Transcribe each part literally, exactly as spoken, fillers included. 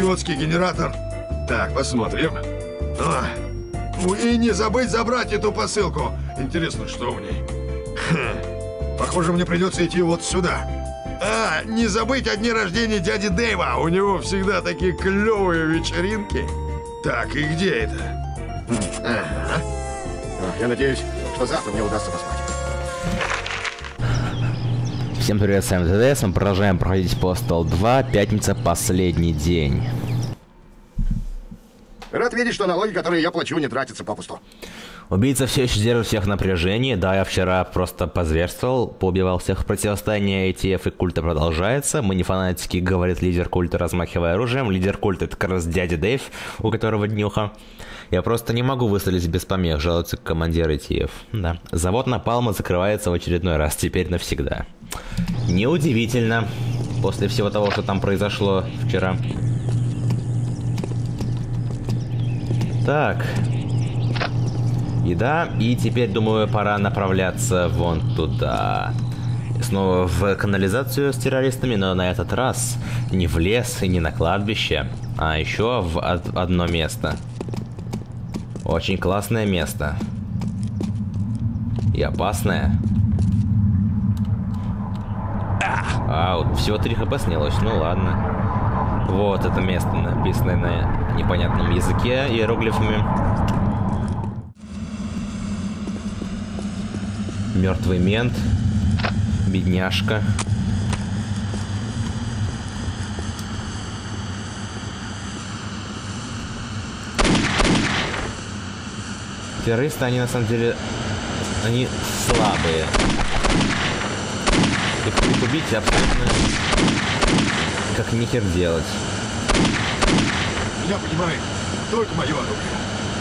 идиотский генератор. Так, посмотрим. А, ну и не забыть забрать эту посылку. Интересно, что в ней? Хм. Похоже, мне придется идти вот сюда. А, не забыть о дне рождения дяди Дэйва. У него всегда такие клевые вечеринки. Так, и где это? Ага. Я надеюсь, что завтра мне удастся поспать. Всем привет, с вами ТДС, мы продолжаем проходить Postal два, пятница, последний день. Рад видеть, что налоги, которые я плачу, не тратятся попусту. Убийца все еще держит всех в напряжении. Да, я вчера просто позверствовал, поубивал всех. Противостояние эй ти эф и культа продолжается. Мы не фанатики, говорит лидер культа, размахивая оружием. Лидер культа — это как раз дядя Дэйв, у которого днюха. Я просто не могу выстрелить без помех, жалуется командир эй ти эф. Да. Завод Напалма закрывается в очередной раз, теперь навсегда. Неудивительно, после всего того, что там произошло вчера. Так. Еда, и теперь, думаю, пора направляться вон туда. Снова в канализацию с террористами, но на этот раз не в лес и не на кладбище, а еще в одно место. Очень классное место. И опасное. А, вот всего три хп снялось, ну ладно. Вот это место, написанное на непонятном языке иероглифами. Мертвый мент. Бедняжка. Террористы, они на самом деле, они слабые. Их убить абсолютно как нихер делать. Меня понимает только мое оружие.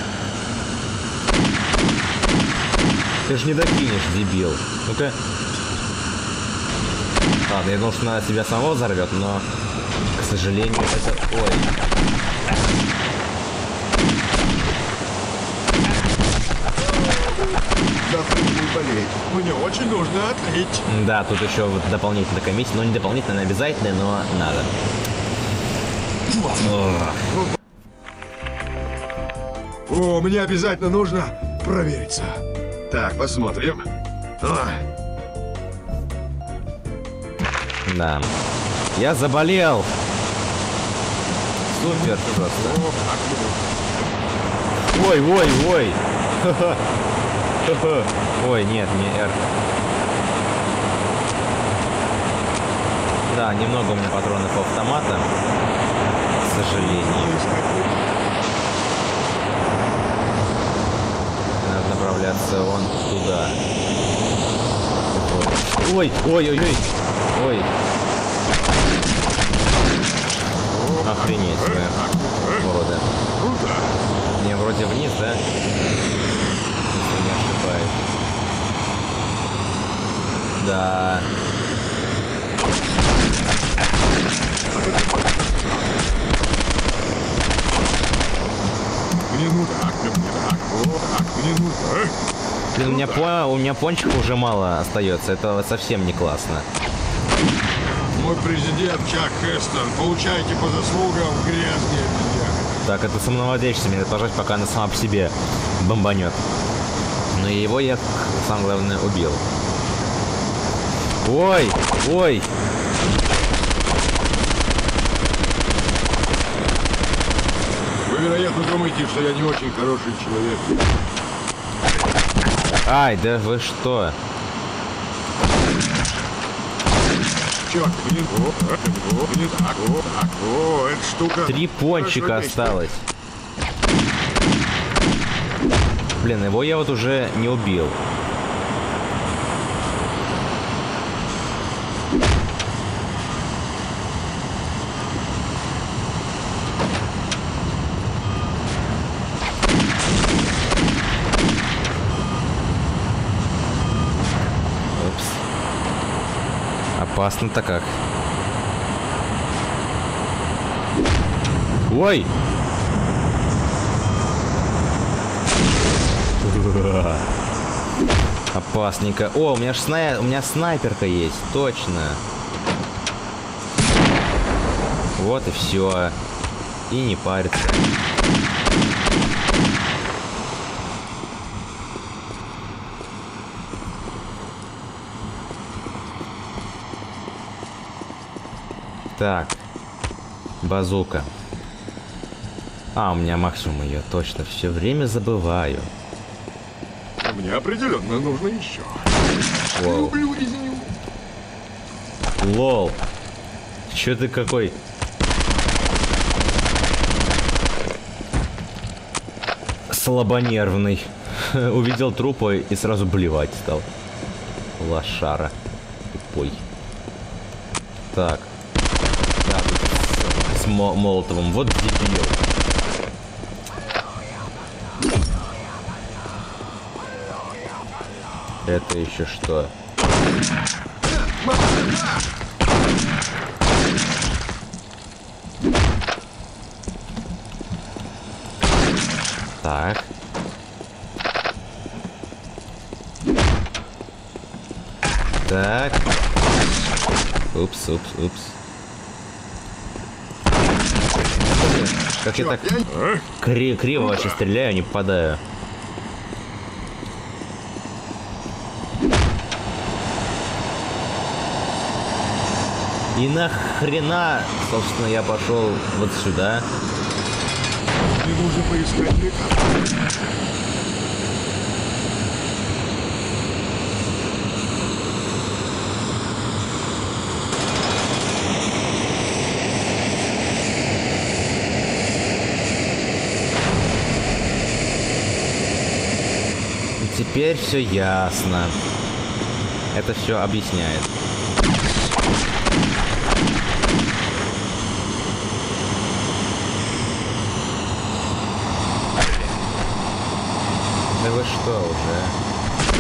Ты же не докинешь, дебил. Ну-ка. Ладно, я думал, что она себя самого взорвет, но, к сожалению, это... Ой. Завтра не буду болеть. Мне очень нужно отлить. Да, тут еще вот дополнительная комиссия. Ну, не дополнительная, она обязательная, но надо. О, мне обязательно нужно провериться. Так, посмотрим. А. Да. Я заболел. Супер просто. Ой, ой, ой. Ой, нет, не R. Да, немного у меня патронов автомата, к сожалению. Надо направляться вон туда. Ой, ой, ой, ой, ой. Охренеть, вы, уроды. Не, вроде вниз, да? Если не ошибаюсь. Да. Мне нужно, мне так, так, мне нужно. Блин, у меня, по, у меня пончиков уже мало остается. Это совсем не классно. Мой президент Чак Хестон, получайте по заслугам, грязные меня. Так, это самонаводящийся, мне надо пожать, пока она сама по себе бомбанет. Но его я, самое главное, убил. Ой, ой. Вы, вероятно, думаете, что я не очень хороший человек. Ай, да вы что? Черт, блин, о, о, блин, так, о, так, о, эта штука... Три пончика осталось. Блин, его я вот уже не убил. Опасно-то как. Ой! Опасненько. О, у меня ж сна... у меня снайперка есть, точно. Вот и все. и не париться. Так, базука. А, у меня максимум ее, точно, все время забываю. Мне определенно нужно еще. Воу. Люблю резню. Лол. Чё ты какой? Слабонервный. Увидел трупы и сразу блевать стал. Лошара. Тупой. Так. Да, тут с, с Мо Молотовым. Вот дебил. Это еще что? Так. Так. Упс, упс, упс. Как я так кри криво вообще стреляю, не попадаю. И нахрена, собственно, я пошел вот сюда. Мне нужно поискать лекарство. И теперь все ясно. Это все объясняет. Да вы что уже?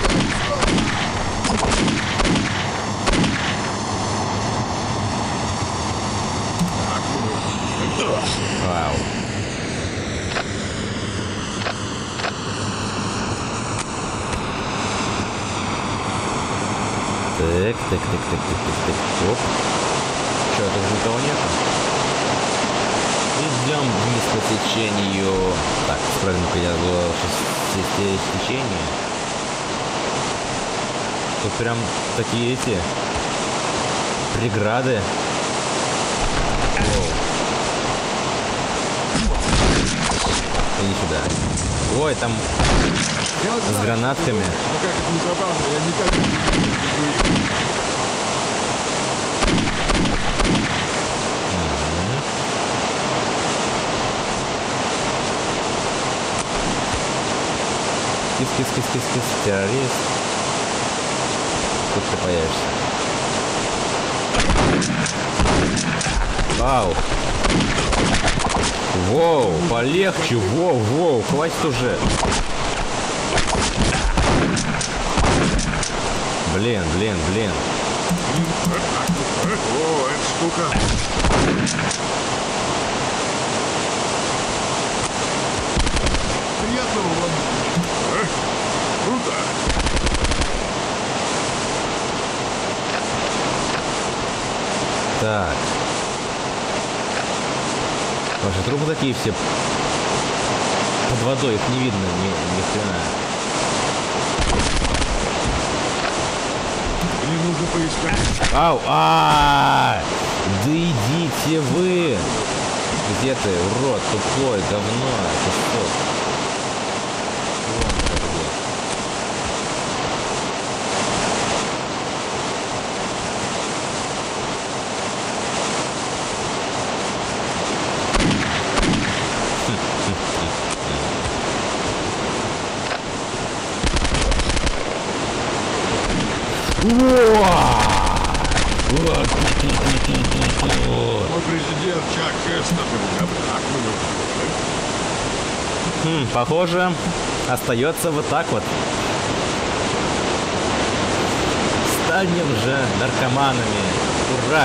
Вау. Так, так, так, так, так, так, так. Оп. Че, тут никого нету? Идем вниз по течению. Так, спрыгну-ка я в течение. Тут прям такие эти преграды. Воу. Иди сюда. Ой, там с гранатками. Ну как это не забавно, я никак не буду. Кис, кис, кис, кис, кис, террорист. Тут ты появишься. Вау. Воу, полегче, воу, воу, хватит уже. Блин, блин, блин. О, эта штука. Приятного вам. А? Круто. Так. Ваши трупы такие все под водой, их не видно ни, ни хрена. Мне нужно поискать. Ау, а, -а, -а! Да идите вы! Где ты, урод, тупой, говно, это что? Вон ты где. Мой президент Чак Хестер. Хм, похоже, остается вот так вот. Станем же наркоманами. Ура!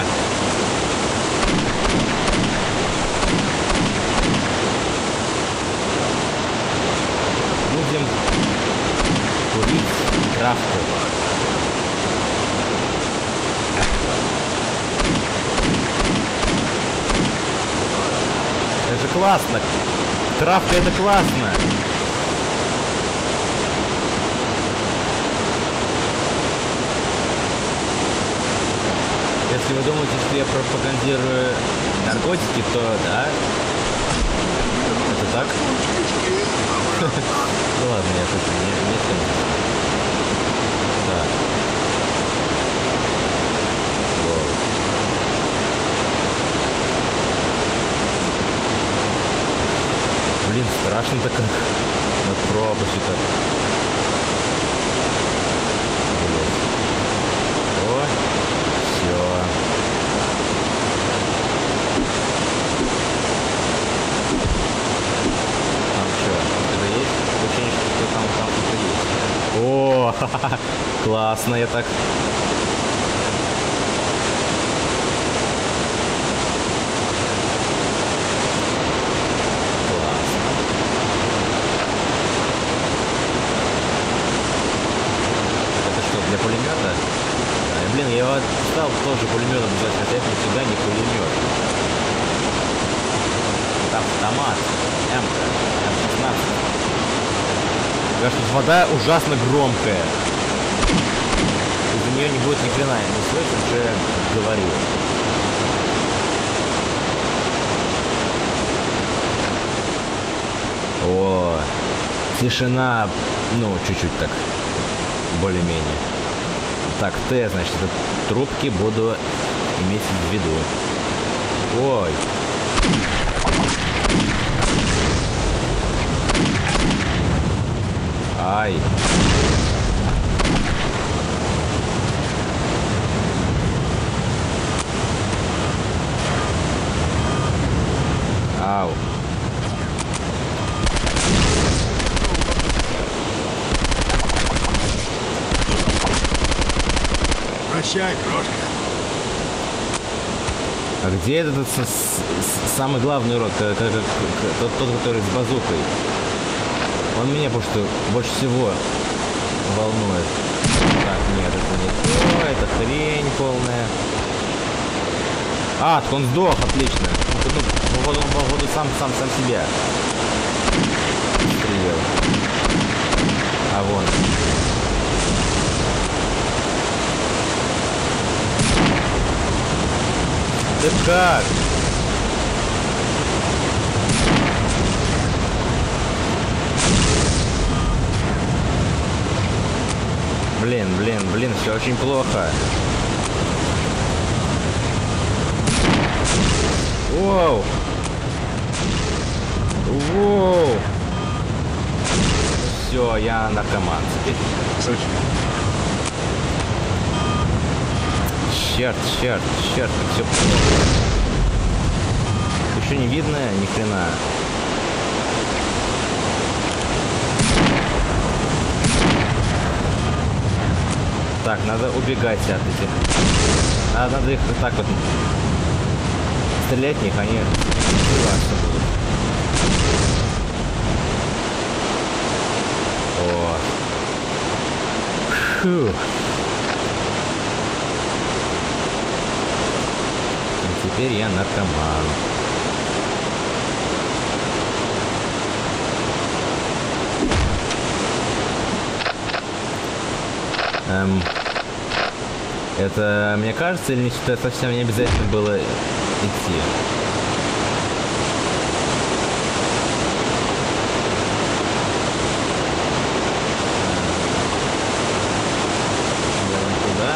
Будем курить травку. классно. Травка это классно. Если вы думаете, что я пропагандирую наркотики, то да. Это так? Ну ладно, я слышу, не, не тем. Так. Воу. Блин, страшно-то как. Над пропастью-то. О, все. О, ха-ха-ха, классно, я так. Классно. Это что, для пулемета? А, блин, я его стал тоже пулеметом взять, хотя это нифига не пулемет. Это автомат. М-ка, эм шестнадцать. Кажется, вода ужасно громкая. Из-за нее не будет ни хрена не слышно, что я говорю. О, тишина, ну, чуть-чуть так, более-менее. Так, Т, значит, это трубки буду иметь в виду. Ой. Ай. Ау. Прощай, крошка. А где этот, этот с, с, самый главный урод, тот, тот, который с базукой? Он меня просто больше всего волнует. Так, нет, это не то, это хрень полная. А, так он сдох, отлично. Ну, походу, он, походу, сам, сам, сам себя стрелял. А вон. Ты как? Блин, блин, блин, все очень плохо. Воу! Воу! Все, я наркоман теперь. Черт, черт, черт, как все плохо. Еще не видно ни хрена. Так, надо убегать от этих. Надо, надо их вот так вот стрелять в них, они сбиваться будут. О. Фух. И теперь я наркоман. Эм, это мне кажется, или что совсем не обязательно было идти? Вон туда.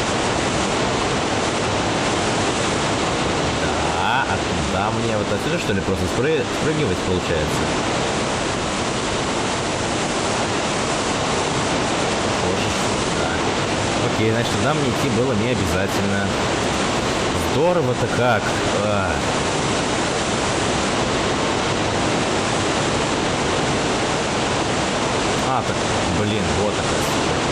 Да, а туда мне вот отсюда, что ли, просто спры... спрыгивать получается? Окей, значит, туда мне идти было не обязательно. Здорово-то как. А. а, так, блин, вот такая.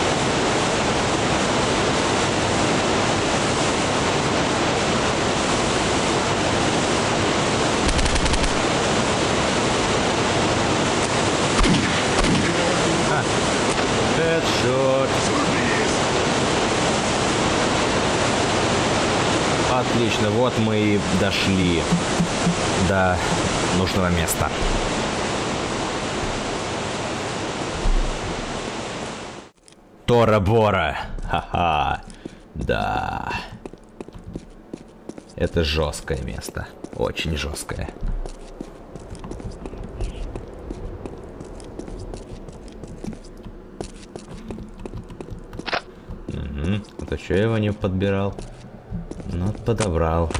А, хедшот. Отлично, вот мы и дошли до нужного места. Тора-Бора. Ха-ха. Да. Это жесткое место. Очень жесткое. Угу. Это что я его не подбирал? Ну, подобрал.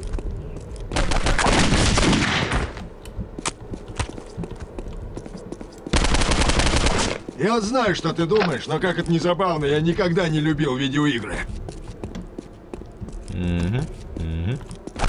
Я вот знаю, что ты думаешь, но как это не забавно, я никогда не любил видеоигры. Угу. Угу.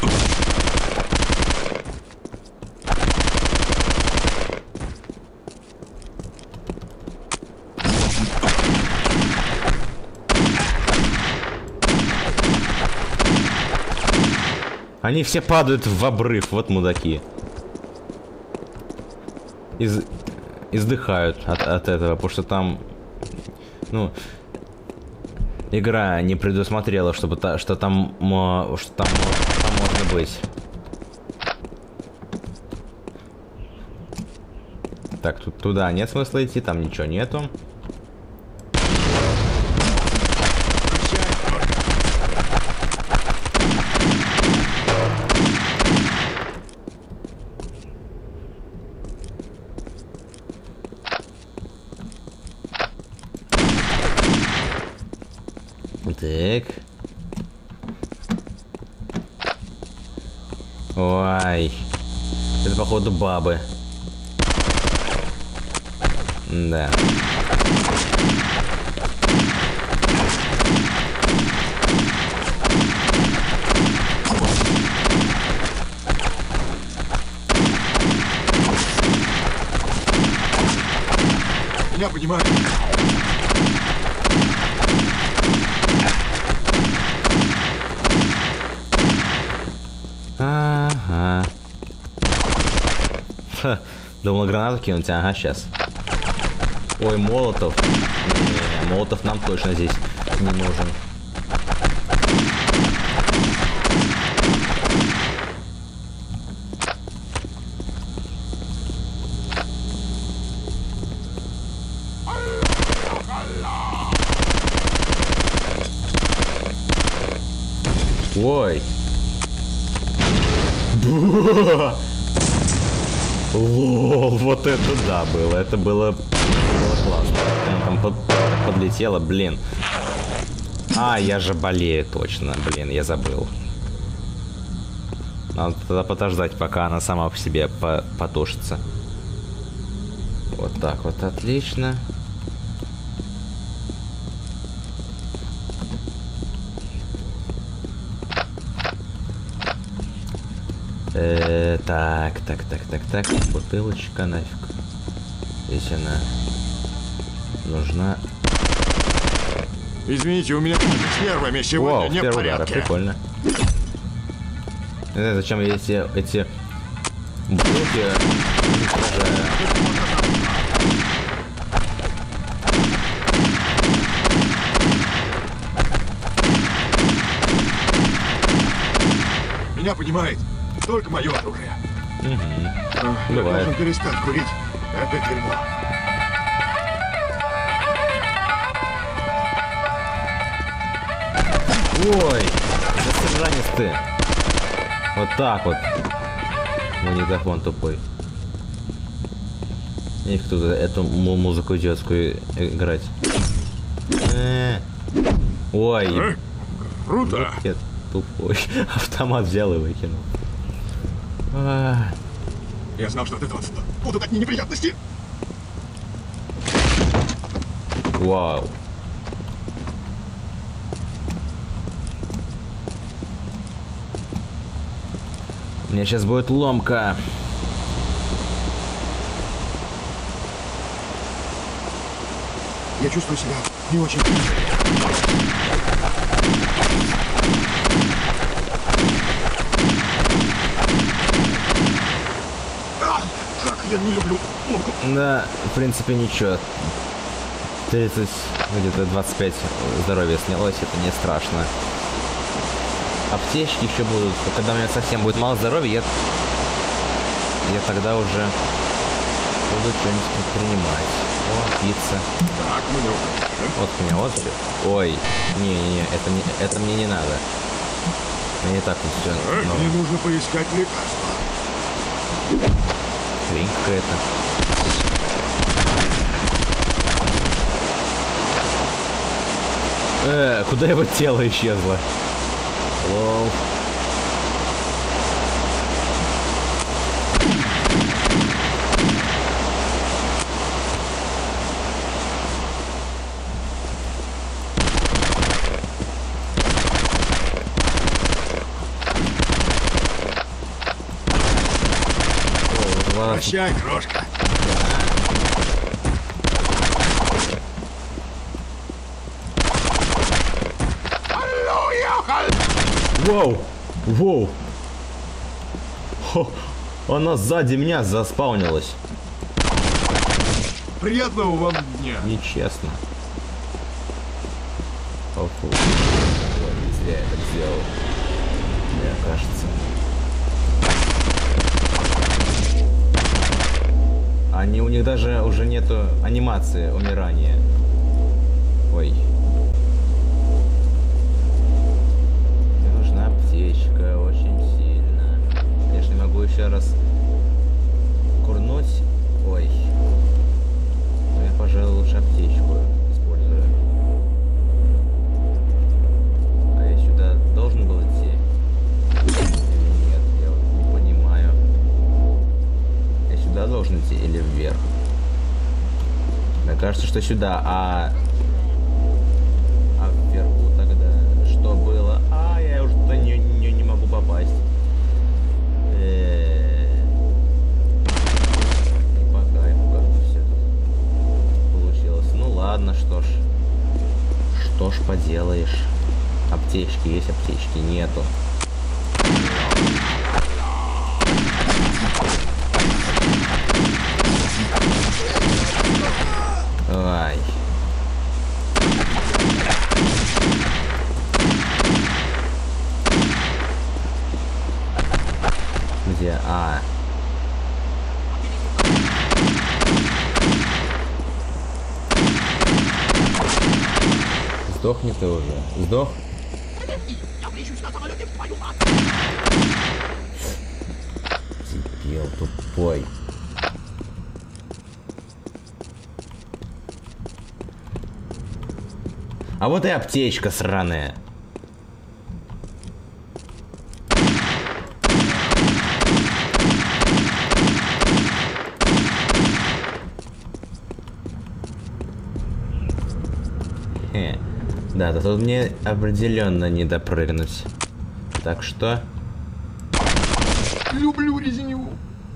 Они все падают в обрыв, вот мудаки. Из... Издыхают от, от этого, потому что там, ну, игра не предусмотрела, чтобы та, что там, что там, там можно быть. Так, тут туда нет смысла идти, там ничего нету. Так. Ой. Это, походу, бабы. Да. Я понимаю. Ага. Ха, думал гранату кинуть, ага, сейчас. Ой, молотов. Не, молотов нам точно здесь не нужен. Ой. Лол, вот это да было, это было, было классно. Она там под, подлетела, блин. А, я же болею точно, блин, я забыл. Надо тогда подождать, пока она сама по себе по потушится. Вот так вот, отлично. Э, так, так, так, так, так, бутылочка нафиг. Здесь она нужна. Извините, у меня с нервами сегодня О, не в порядке. Прикольно. Не знаю, зачем эти эти бутылки. Меня понимает только мое оружие. Угу. Я Бывает. должен перестать курить. Это дерьмо. Ой, засранец ты. Вот так вот. Магнитофон тупой. И кто-то эту музыку детскую играть. Э-э. Ой. Э? Круто. Я тупой. Автомат взял и выкинул. А. Я знал, что от этого будут одни неприятности. Вау. У меня сейчас будет ломка. Я чувствую себя не очень. А, как я не люблю ломку. Да, в принципе, ничего. тридцать, где-то двадцать пять здоровья снялось, это не страшно. аптечки еще будут. Когда у меня совсем будет мало здоровья, я, я тогда уже буду что-нибудь предпринимать. О, пицца. Так, мы не уходим. Вот у меня вот все. Ой, не-не-не, это, не, это мне не надо. Мне не так вот все. Так, Но... мне нужно поискать лекарства. Хрень какая-то. Э, куда его тело исчезло? Лол. Прощай, крошка. Воу! Воу! Хо, она сзади меня заспаунилась. Приятного вам дня. Нечестно. О, фу. Ой, не зря я так сделал. Мне кажется. Они, у них даже уже нету анимации умирания. Ой. Мне нужна аптечка очень сильно. Конечно, не могу еще раз курнуть. Ой. Но я, пожалуй, лучше аптечку использую. А я сюда должен был идти? Или нет? Я вот не понимаю. Я сюда должен идти или вверх? Мне кажется, что сюда, а... А вверху тогда что было? А, я уже туда не, не, не могу попасть. Э-э-э. Не по кайфу как-то все тут получилось. Ну ладно, что ж. Что ж поделаешь. Аптечки есть, аптечки нету. Ай. Где? А. Сдохни ты уже. Сдох? Дебил тупой. А вот и аптечка сраная. Хе. Да, да тут мне определенно не допрыгнуть. Так что... Люблю резиню.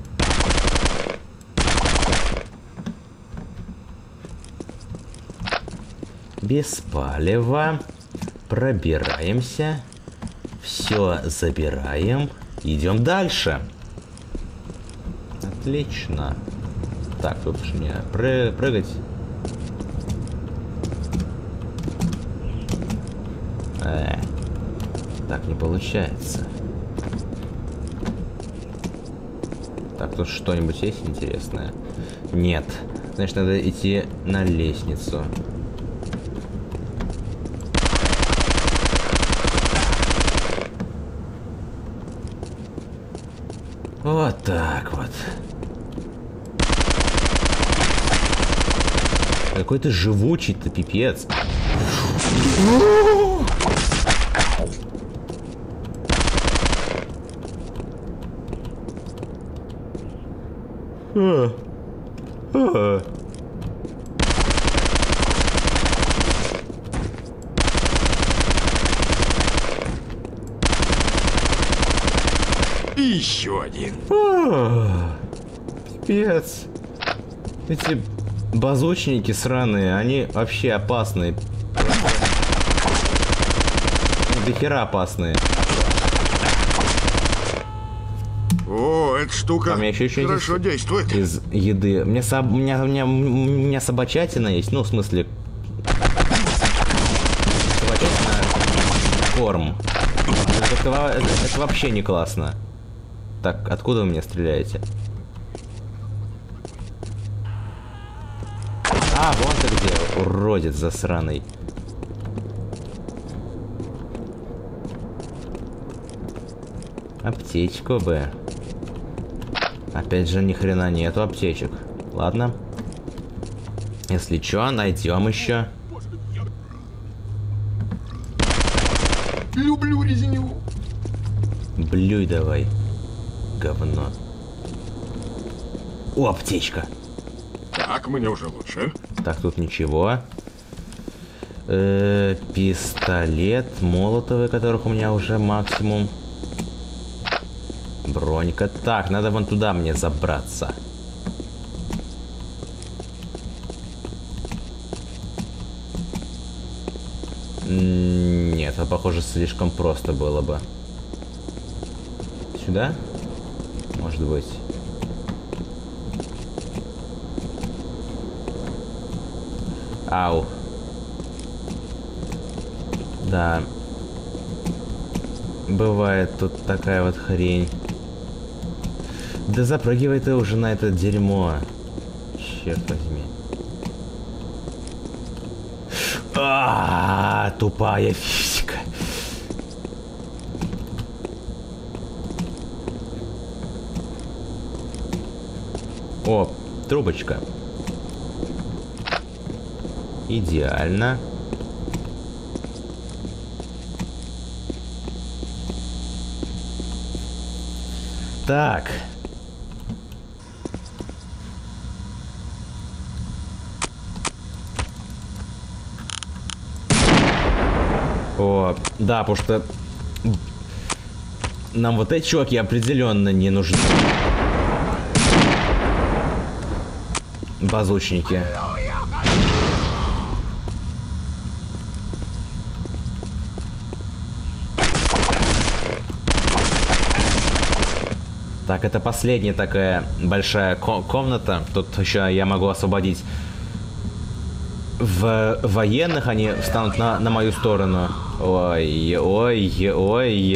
Без палева. Пробираемся. Все забираем. Идем дальше. Отлично. Так, тут же мне пры прыгать. Э, так не получается. Так, тут что-нибудь есть интересное? Нет. Значит, надо идти на лестницу. Вот так вот. Какой ты живучий-то, пипец. А. А. И еще один. А. Пипец. Эти базучники сраные, они вообще опасные. До хера опасные. О, эта штука А у меня еще еще хорошо действует. Из еды. У меня, соб... у, меня, у, меня, у меня собачатина есть, ну, в смысле... Собачатина... Корм. Это, это, это вообще не классно. Так, откуда вы меня стреляете? А, вон ты где, уродец засраный. Аптечку бы. Опять же, ни хрена нету аптечек. Ладно. Если чё, найдем еще. Люблю резню. Блюй давай. Говно. О, аптечка. Так, мне уже лучше. Так, тут ничего. Э-э, пистолет, молотовые, которых у меня уже максимум. Бронька. Так, надо вон туда мне забраться. Нет, а похоже, слишком просто было бы. Сюда? Может быть. Ау. Да. Бывает тут такая вот хрень. Да запрыгивай ты уже на это дерьмо. Черт возьми. А, тупая физика. О, трубочка. Идеально. Так. О, да, потому что нам вот эти чуваки определенно не нужны. Базучники. Так, это последняя такая большая ко- комната. Тут еще я могу освободить в военных, они встанут на, на мою сторону. Ой, ой, ой.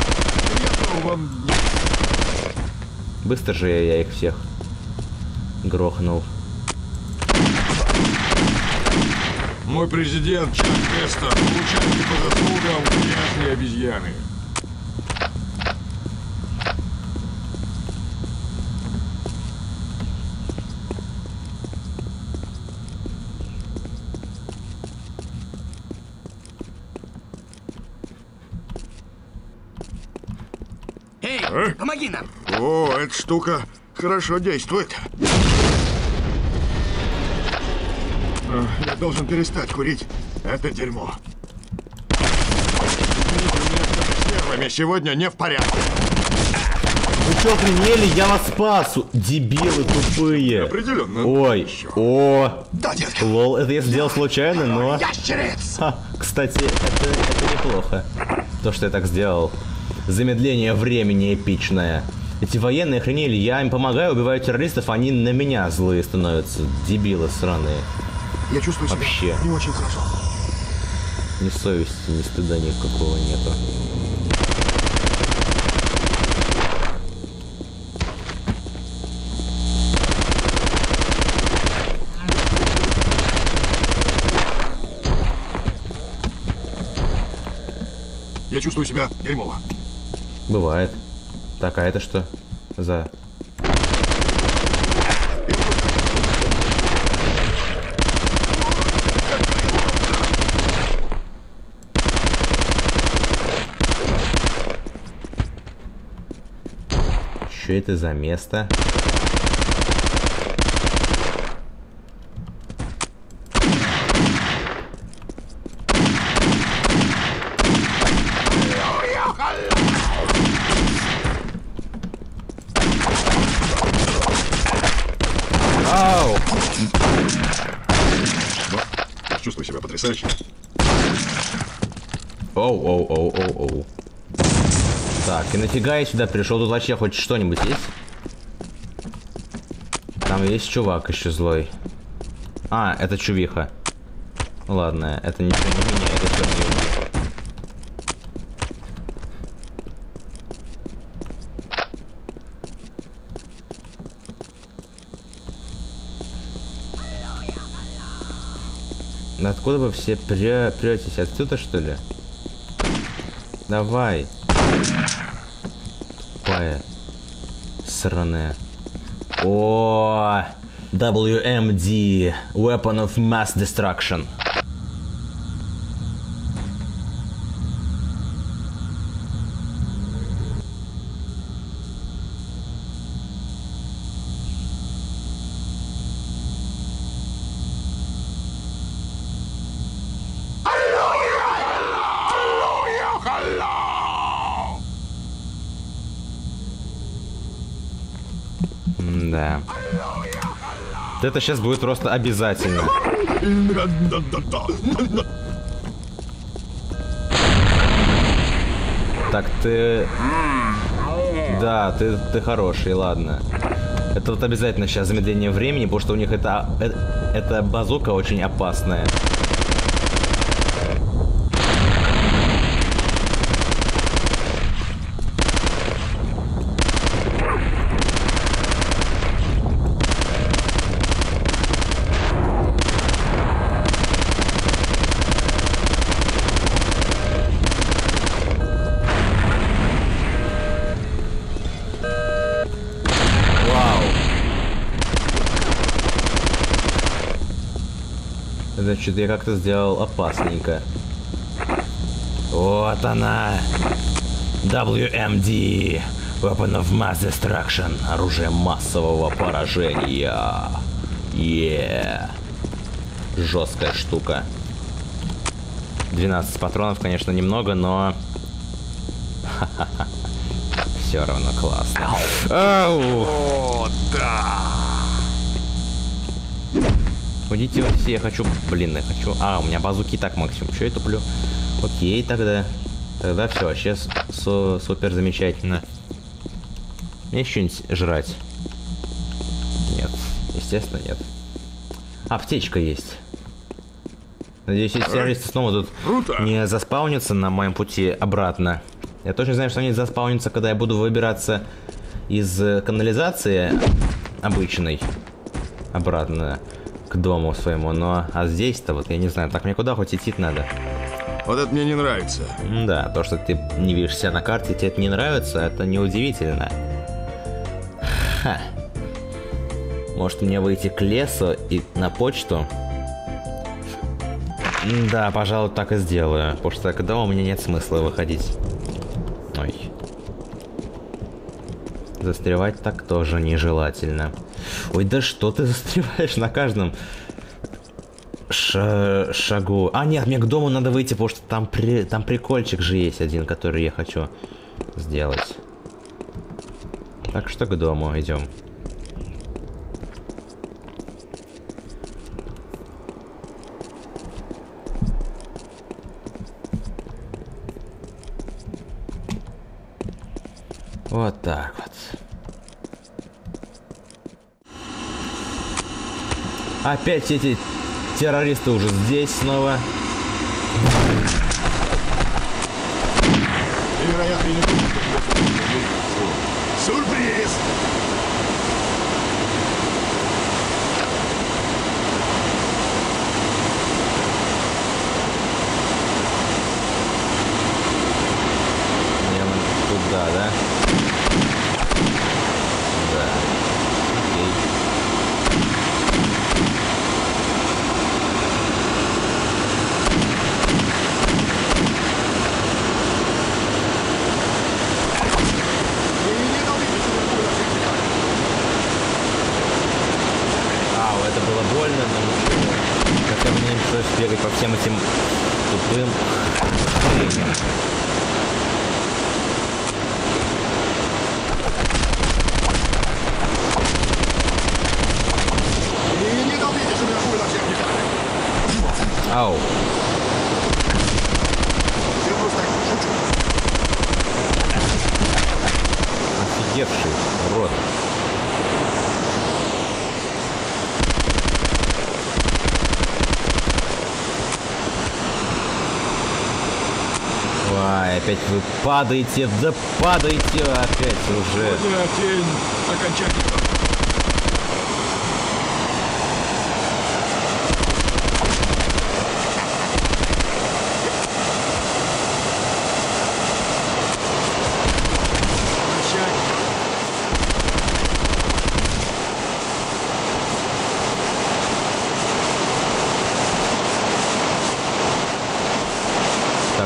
Быстро же я их всех грохнул. Мой президент Чак Вестон, участник по заслугам грязные обезьяны. Эй, А? помоги нам! О, эта штука хорошо действует. А, Я должен перестать курить. Это дерьмо. Извините, у меня что-то с нервами сегодня не в порядке. Вы что, охренели? Я вас спасу! Дебилы тупые! Определенно. Ой, Еще. о, Да, детка. лол, это я сделал случайно, но... Ящериц! Ха, кстати, это, это неплохо. То, что я так сделал. Замедление времени эпичное. Эти военные охренели, я им помогаю, убиваю террористов, они на меня злые становятся. Дебилы сраные. Я чувствую себя Вообще. не очень хорошо. Ни совести, ни стыда никакого нету. Я чувствую себя дерьмово. Бывает. Так, а это что за... Что это за место? Ау! Чувствую себя потрясающе. Оу, оу, оу, оу, оу. Так, и нафига я сюда пришел? Тут вообще хоть что-нибудь есть? Там есть чувак еще злой. А, это чувиха. Ладно, это ничего не меняет, это все мне. Откуда вы все прё претесь? Отсюда, что ли? Давай. Тупая. Сраная. О, дабл ю эм ди. Weapon of Mass Destruction. Да. Это сейчас будет просто обязательно. Так, ты... Да, ты, ты хороший, ладно. Это вот обязательно сейчас замедление времени, потому что у них это... Это, это базука очень опасная. Значит, я как-то сделал опасненько. Вот она. дабл ю эм ди. Weapon of Mass Destruction. Оружие массового поражения. Yeah. Жесткая штука. двенадцать патронов, конечно, немного, но... Все равно классно. Ау! О, да! Уйдите вот все, я хочу, блин, я хочу... А, у меня базуки так максимум, что я туплю? Окей, тогда... Тогда все, вообще су супер замечательно. Мне что-нибудь жрать? Нет, естественно нет. Аптечка есть. Надеюсь, эти террористы снова тут Круто. Не заспаунятся на моем пути обратно. Я точно знаю, что они заспаунятся, когда я буду выбираться из канализации обычной обратно к дому своему, но а здесь-то вот я не знаю, так мне куда хоть идти надо. Вот это мне не нравится. Да, то, что ты не видишь себя на карте, тебе это не нравится, это неудивительно. Ха. Может мне выйти к лесу и на почту? Да, пожалуй, так и сделаю, потому что к дому у меня нет смысла выходить. Ой. Застревать так тоже нежелательно. Ой, да что ты застреваешь на каждом ша шагу? А, нет, мне к дому надо выйти, потому что там, при там прикольчик же есть один, который я хочу сделать. Так что к дому идем. Вот так вот. Опять эти террористы уже здесь снова. Невероятно, не думал, что сюрприз! Мне туда, да? Да. Окей. Ау, это было больно, но ничего. Хотя мне не пришлось бегать по всем этим тупым хреням. Ау. Офигевший урод. Ой, опять вы падаете, да падаете опять уже. Тень окончательно.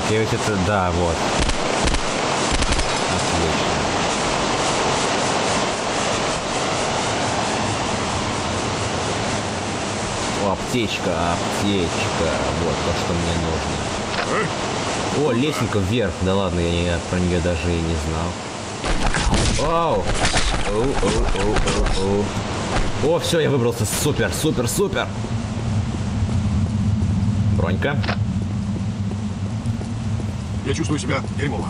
И ведь это, да, вот. Отлично. О, аптечка, аптечка. Вот то, что мне нужно. О, лесенка вверх. Да ладно, я, не, я про нее даже и не знал. Вау. Оу, оу, оу, оу, оу. О, все, я выбрался. Супер, супер, супер. Бронька. Я чувствую себя дерьмово.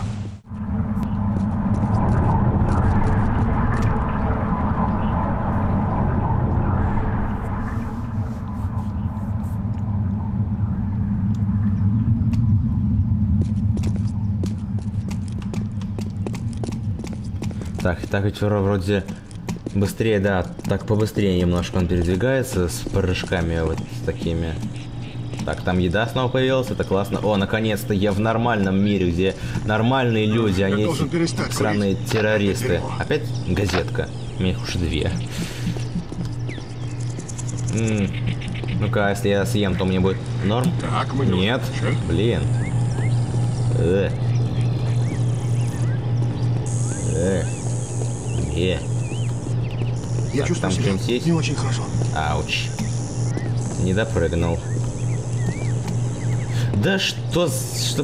Так, так ведь вроде быстрее, да, так побыстрее немножко он передвигается с прыжками вот такими. Так, там еда снова появилась, это классно. О, наконец-то я в нормальном мире, где нормальные люди, а не странные террористы. Опять газетка. У меня их уже две. Ну-ка, если я съем, то мне будет норм? Так, мы Нет, блин. Э. Э. Э. Я Так, чувствую там себя есть? не очень хорошо. Ауч. Не допрыгнул. Да что... Что...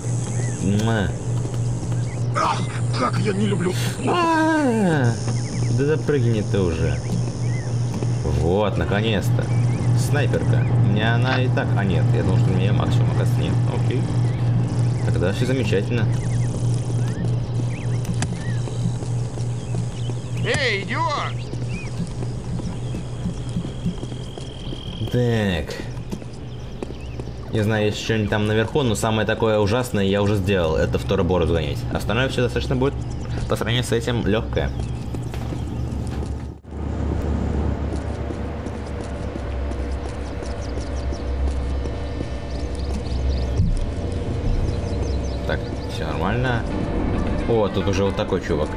Ах, как я не люблю. А-а-а. Да допрыгни ты уже. Вот, наконец-то. Снайперка. У меня она и так... А, нет, я думал, что у меня максимум, оказывается, нет. Окей. Тогда все замечательно. Эй, идиот! Так. Не знаю, есть что-нибудь там наверху, но самое такое ужасное я уже сделал. Это в Торобору сгонять. Остальное все достаточно будет по сравнению с этим легкое. Так, все нормально. О, тут уже вот такой чувак.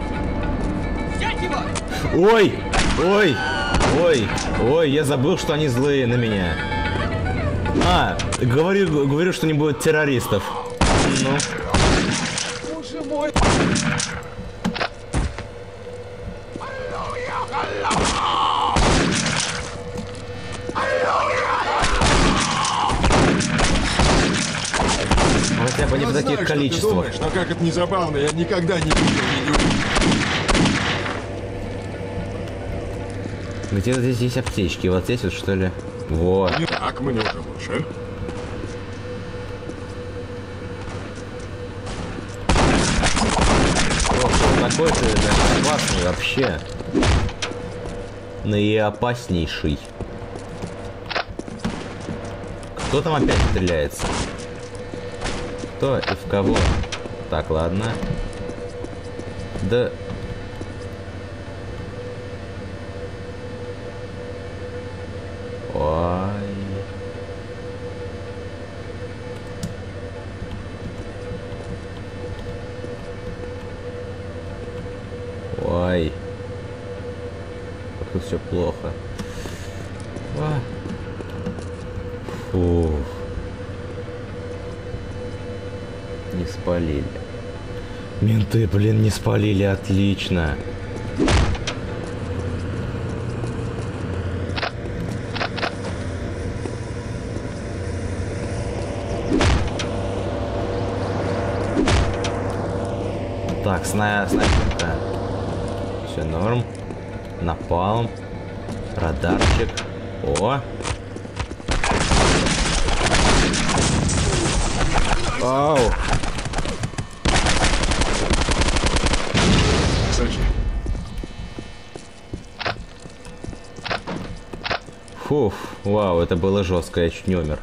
Ой! Ой! Ой! Ой, я забыл, что они злые на меня. А, говорю, говорю, что не будет террористов. Ну. Боже мой! Хотя бы не в таких количествах. Думаешь, но как это не забавно, я никогда не видел видео. Где-то здесь есть аптечки. Вот здесь вот, что ли? Вот. Так, мне уже лучше. Ох, вот такой ты, да, опасный вообще. Наиопаснейший. Кто там опять стреляется? Кто и в кого? Так, ладно. Да... Ой. Ой. Как тут все плохо. А. Фу. Не спалили. Менты, блин, не спалили, отлично. Так, сна... снайперка. Все норм. Напалм. Радарчик. О. Ау. Кстати, Фуф. Вау, это было жестко, я чуть не умер.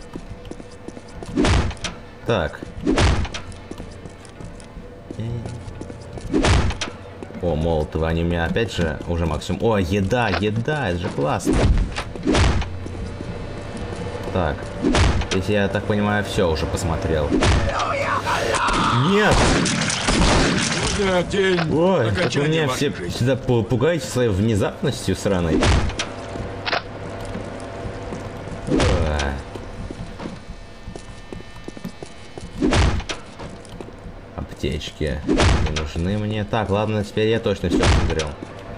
Так. О, молотовы, они у меня опять же уже максимум. О, еда, еда, это же классно. Так. Если я так понимаю, все уже посмотрел. Нет! да, день Ой, так вы окончания меня вашей все жизни. всегда пу- пугаете своей внезапностью сраной. А. аптечки не нужны мне. Так, ладно, теперь я точно все смотрел.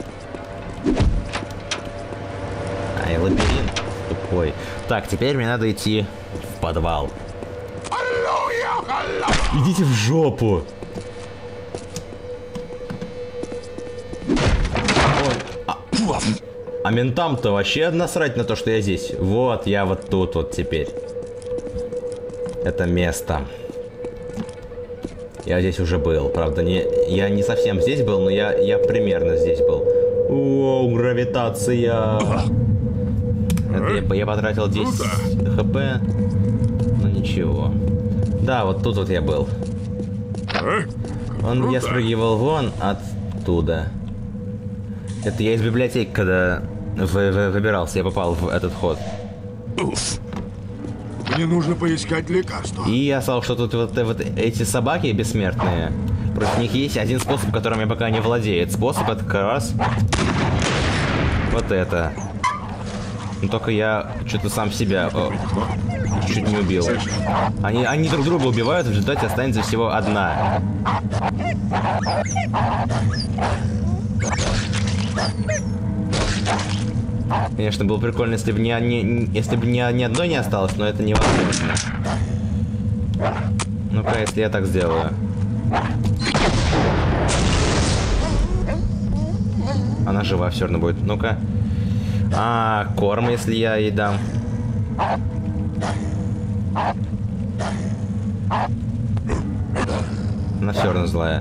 Ай, лабиринт тупой. Так, теперь мне надо идти в подвал. Идите в жопу. Ой, а, а ментам-то вообще насрать на то, что я здесь. Вот, я вот тут вот теперь. Это место. Я здесь уже был. Правда, не, я не совсем здесь был, но я, я примерно здесь был. О, гравитация. Это я, я потратил десять хп. Ну ничего. Да, вот тут вот я был. Он, я спрыгивал вон оттуда. Это я из библиотеки, когда вы, вы, выбирался, я попал в этот ход. Мне нужно поискать лекарство. И я сказал, что тут вот, вот эти собаки бессмертные. Против них есть один способ, которым я пока не владею. Этот способ это как раз вот это. Но только я что-то сам себя о, чуть не убил. Они, они друг друга убивают, в результате останется всего одна. Конечно, было прикольно, если бы ни, ни, если бы ни, ни одной не осталось, но это невозможно. Ну-ка, если я так сделаю. Она жива все равно будет. Ну-ка. А, корм, если я ей дам. Она все равно злая.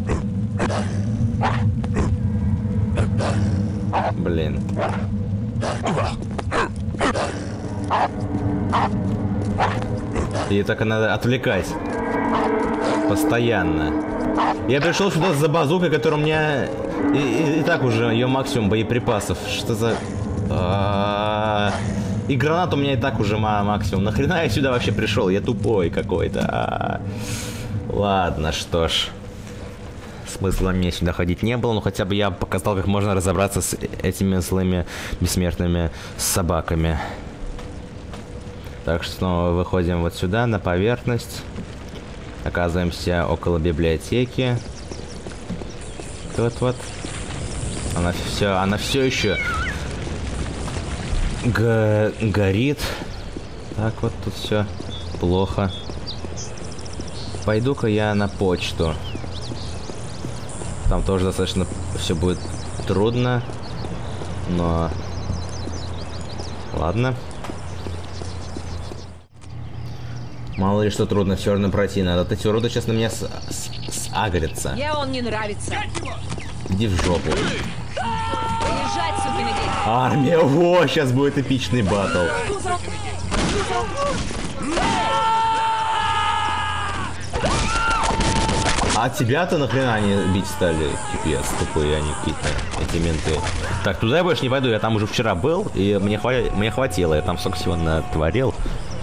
Блин. И так и надо отвлекать. Постоянно. Я пришел сюда за базукой, которая у меня и, и, и так уже ее максимум боеприпасов. Что за... А-а-а. И гранат у меня и так уже максимум. Нахрена я сюда вообще пришел? Я тупой какой-то. Ладно, что ж. Смысла мне сюда ходить не было, но хотя бы я показал, как можно разобраться с этими злыми бессмертными собаками. Так что снова выходим вот сюда, на поверхность. Оказываемся около библиотеки. Тут вот. Она все, она все еще г горит. Так вот тут все плохо. Пойду-ка я на почту. Там тоже достаточно все будет трудно, но ладно. Мало ли что трудно все равно пройти надо. Вот эти уроды сейчас на меня сагрятся. Мне он не нравится. Иди в жопу. Приезжать, сукины дети. Армия, во, сейчас будет эпичный батл. А тебя-то нахрена они бить стали? Пипец, тупые они какие-то, эти менты. Так, туда я больше не пойду, я там уже вчера был, и мне, хва мне хватило, я там столько всего натворил.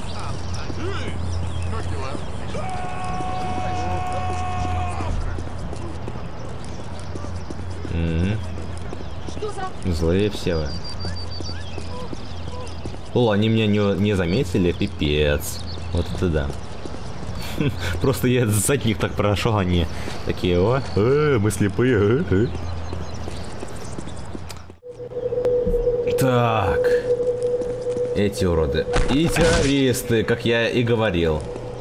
М-м-м. Злые все вы. О, они меня не, не заметили, пипец. Вот это да. Просто я за них так прошел, они такие, о, э, мы слепые. Э, э. Так. Эти уроды. И террористы, как я и говорил.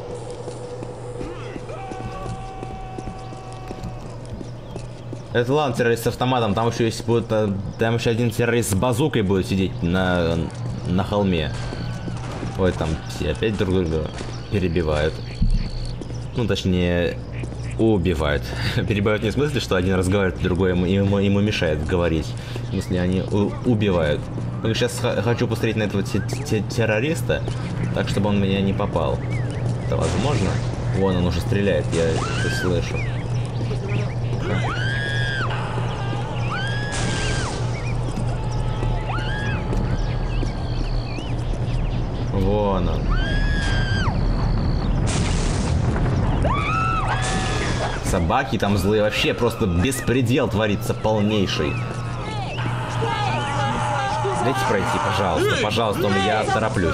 Это ладно, террорист с автоматом, там еще есть будет, там еще один террорист с базукой будет сидеть на, на холме. Ой, там все опять друг друга перебивают. Ну, точнее, убивают. Перебивают не в смысле, что один разговаривает, другой ему, ему, ему мешает говорить. В смысле, они убивают. Я сейчас хочу посмотреть на этого террориста, так, чтобы он в меня не попал. Это возможно? Вон, он уже стреляет, я это слышу. Вон он. Собаки там злые, вообще просто беспредел творится полнейший. Дайте пройти, пожалуйста, пожалуйста, я тороплюсь.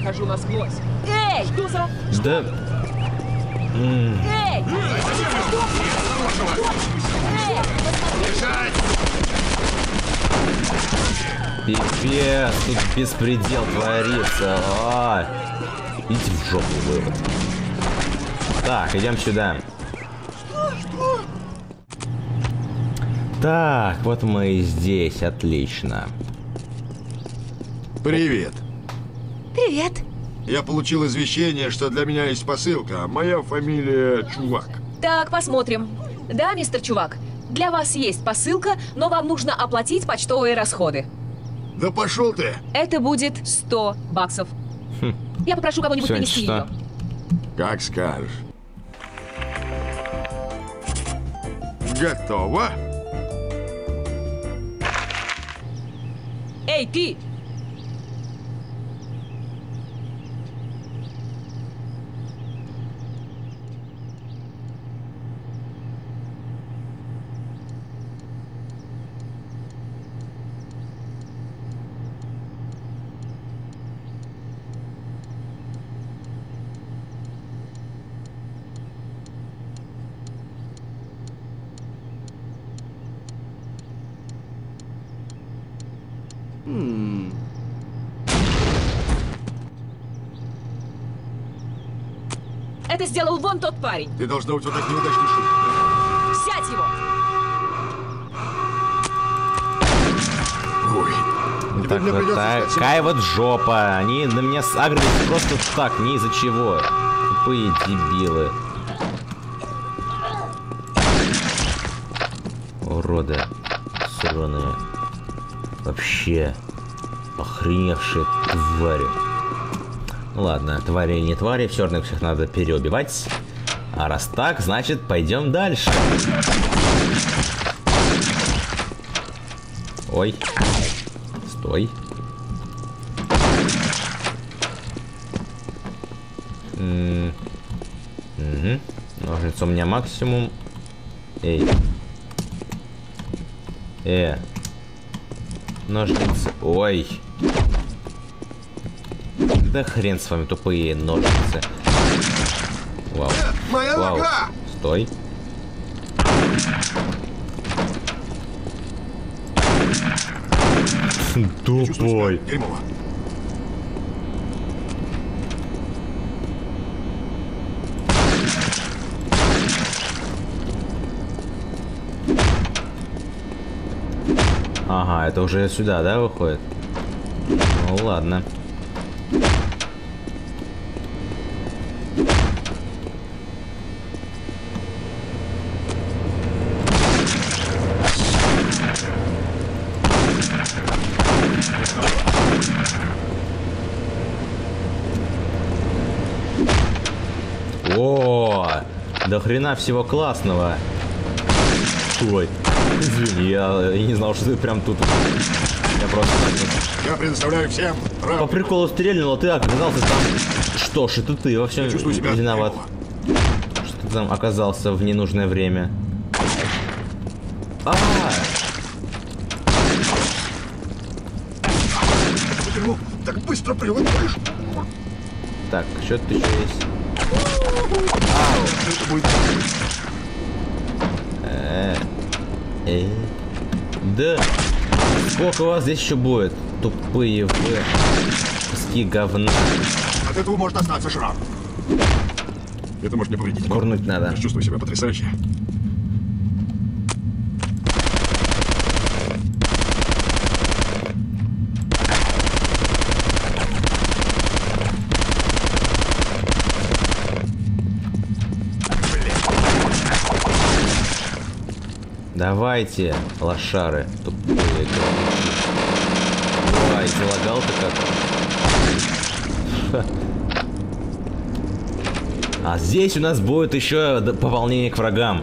прохожу насквозь. Эй! Что за... Да. М, Эй! Пипец, тут беспредел творится. А, идите в жопу вы. Так, идем сюда. Так, вот мы и здесь, отлично. Привет. Привет. Я получил извещение, что для меня есть посылка. Моя фамилия Чувак. Так, посмотрим. Да, мистер Чувак, для вас есть посылка, но вам нужно оплатить почтовые расходы. Да пошел ты! Это будет сто баксов. Я попрошу кого-нибудь Всё, принести что? ее. Как скажешь. Готово. Эй, ты! Это сделал вон тот парень. Ты должна быть вот так неудачный шут. Взять его! Ой. Теперь Так мне вот, придется искать такая вот жопа. Они на меня сагрились просто так, ни из-за чего. Тупые дебилы. Уроды. Сраные. Вообще. Охреневшие твари. Ну ладно, твари и не твари, все равно их всех надо переубивать. А раз так, значит, пойдем дальше. Ой. Стой. М, Угу. Ножницы у меня максимум. Эй. Э. Ножницы. Ой. Да хрен с вами, тупые ножницы. Вау. Моя Вау. нога! Стой. Чувствую себя Тупой. дерьмово. Ага, это уже сюда, да, выходит? Ну ладно. О, до хрена всего классного. Ой, извини, я, я не знал, что ты прям тут. Я просто Я предоставляю всем по право. приколу стрельнул, а ты оказался там. Что ж, это ты во всем Чувствую себя виноват. дерьмово. Что ты там оказался в ненужное время. А, Это дерьмо так быстро привыкаешь. так, что тут еще есть? Это будет... Э, э, да. Сколько у вас здесь еще будет? Тупые вы. Куски говна. От этого может остаться шрам. Это может мне повредить. Курнуть надо. Я чувствую себя потрясающе. Давайте, лошары, тупые говнюки. Ой, залагал ты как. Ха. А здесь у нас будет еще д- пополнение к врагам.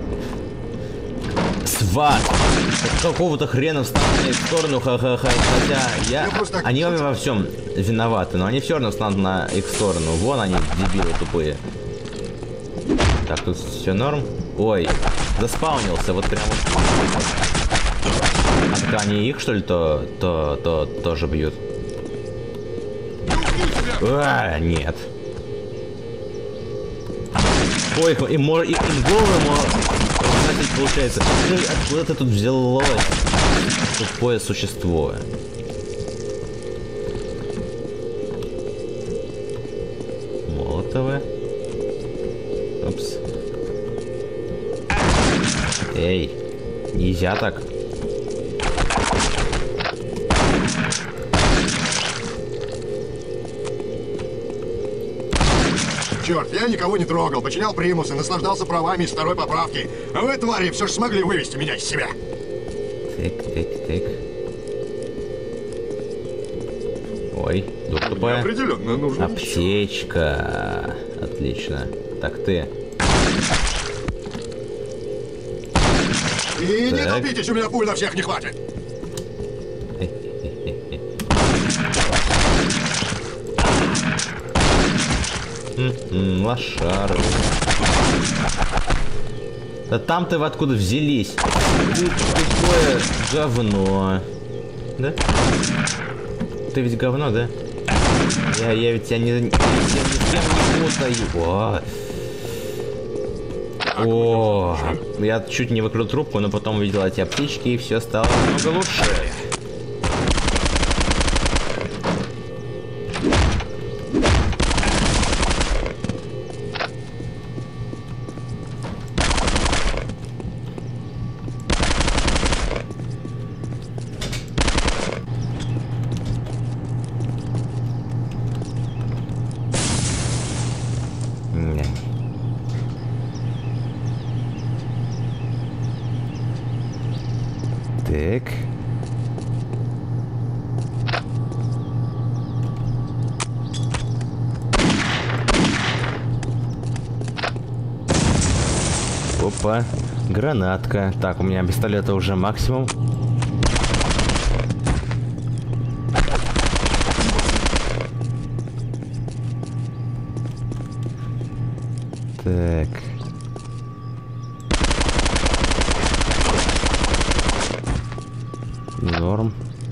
Сват! Какого-то хрена встанут на их сторону, ха-ха-ха. Хотя я... Я просто так Они шучу. обе во всем виноваты, но они все равно встанут на их сторону. Вон они, дебилы тупые. Так, тут все норм. Ой, заспаунился, вот прям вот. А так они их, что ли, то, то, то тоже бьют? Не убей себя! А, нет. Ой, и, мор, и, и голову получается. Откуда ты тут взялось? Тупое существо. Молотовы. Упс. Эй, нельзя так. Черт, я никого не трогал, починял примусы, наслаждался правами из второй поправки. А вы, твари, все же смогли вывести меня из себя. Тык, тык, тык. Ой, дух тупая. Определенно нужно. Аптечка. Отлично. Так, ты. И так. Не толпитесь, у меня пуль на всех не хватит. Лошары. Да там-то вы откуда взялись? Ты тупое говно. Да? Ты ведь говно, да? Я, я ведь тебя не, я, я ни с кем не путаю. О, О, я чуть не выкрыл трубку, но потом увидел эти аптечки, и все стало намного лучше. Так. Опа, гранатка. Так, у меня пистолета уже максимум. Так. Норм.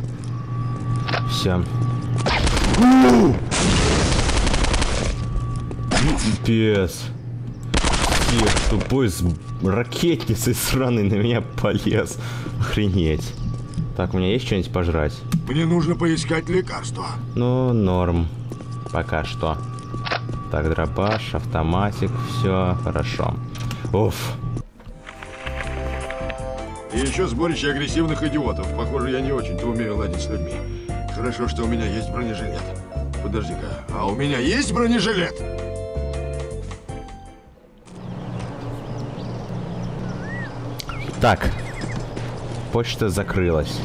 Все. Пипец. Всех тупой с ракетницей сраный на меня полез. Охренеть. Так, у меня есть что-нибудь пожрать? Мне нужно поискать лекарства. Ну, норм. Пока что. Так, дробаш, автоматик, все хорошо. Уф. И еще сборище агрессивных идиотов. Похоже, я не очень-то умею ладить с людьми. Хорошо, что у меня есть бронежилет. Подожди-ка, а у меня есть бронежилет? Так. Почта закрылась.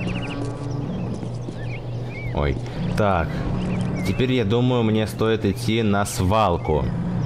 Ой. Так. Теперь, я думаю, мне стоит идти на свалку.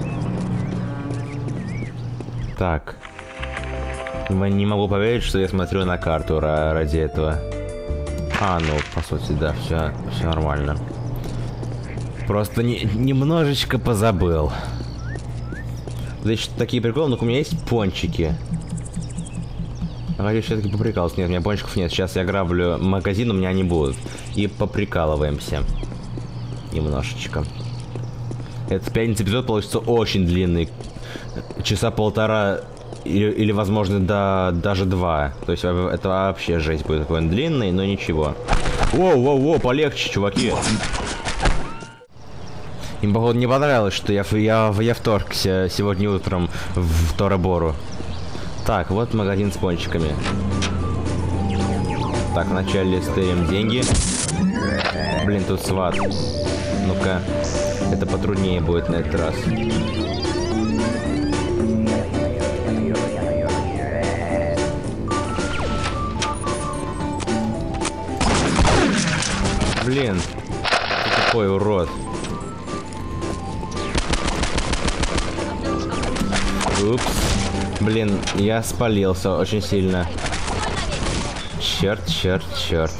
Так. Не могу поверить, что я смотрю на карту ради этого. А, ну, по сути, да, все, все нормально. Просто не, немножечко позабыл. Здесь такие приколы, но у меня есть пончики. Хочу все-таки поприкалываться. Нет, у меня пончиков нет. Сейчас я граблю магазин, у меня они будут. И поприкалываемся. Немножечко. Этот пятница эпизод получится очень длинный. Часа полтора... Или, или, возможно, до, даже два. То есть это вообще жесть будет, такой он длинный, но ничего. Воу-воу-воу, полегче, чуваки. Им, походу, не понравилось, что я, я, я вторгся сегодня утром в Торобору. Так, вот магазин с пончиками. Так, вначале стырим деньги. Блин, тут сват. Ну-ка, это потруднее будет на этот раз. Блин, ты такой урод. Упс. Блин, я спалился очень сильно. Черт, черт, черт.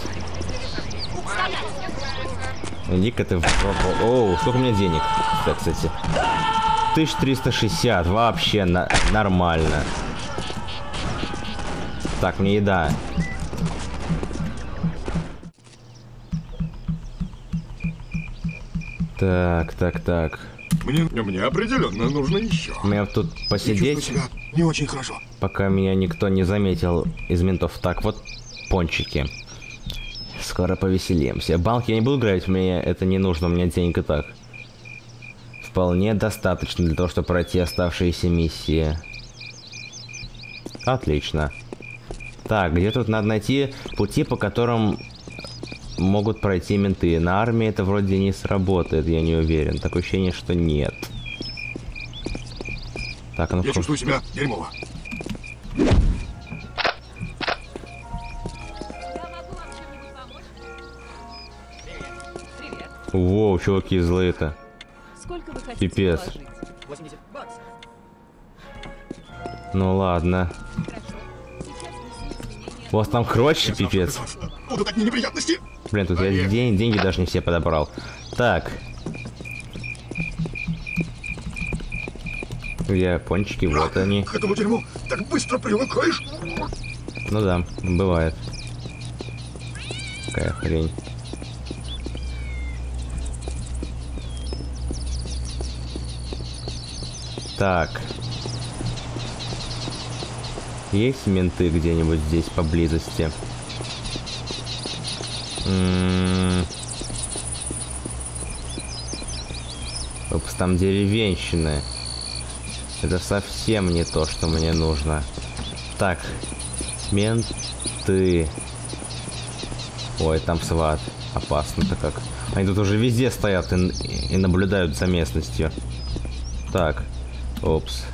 Иди-ка ты в попу. Оу, сколько у меня денег? Так, кстати. тысяча триста шестьдесят. Вообще на нормально. Так, мне еда. Так, так, так. Мне, мне определенно нужно еще. Мне тут Я посидеть, чувствую себя не очень хорошо. пока меня никто не заметил из ментов. Так, вот пончики. Скоро повеселимся. Банк я не буду грабить, мне это не нужно, у меня денег и так. Вполне достаточно для того, чтобы пройти оставшиеся миссии. Отлично. Так, где тут надо найти пути, по которым могут пройти менты? На армии это вроде не сработает, я не уверен. Такое ощущение, что нет. Так, ну Я чувствую себя дерьмово. Воу, чуваки злые-то. Сколько вы хотите Пипец. положить? восемьдесят баксов. Ну ладно. У вас там кроче, пипец. Будут одни неприятности. Блин, тут я день, деньги даже не все подобрал. Так. Я пончики, вот они. К этому дерьму так быстро привыкаешь. Ну да, бывает. Какая хрень. Так. Есть менты где-нибудь здесь поблизости? М-м-м. Упс, там деревенщины. Это совсем не то, что мне нужно. Так. Менты. Ой, там сват. Опасно-то как. Они тут уже везде стоят и, и наблюдают за местностью. Так. Опс.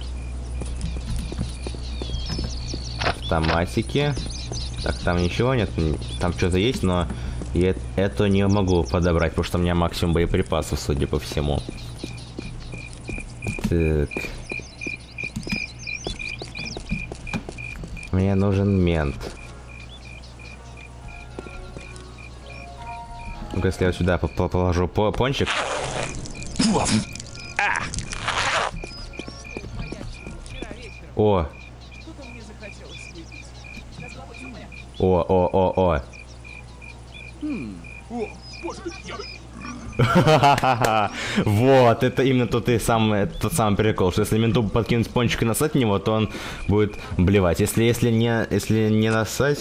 Автоматики. Так, там ничего нет. Там что-то есть, но я это не могу подобрать, потому что у меня максимум боеприпасов, судя по всему. Так. Мне нужен мент. Ну-ка, если я сюда положу по пончик. А! О! О, о, о, о. Вот, это именно тот и самый, тот самый прикол, что если менту подкинуть пончик и насать в него, то он будет блевать. Если, если не, если не насать,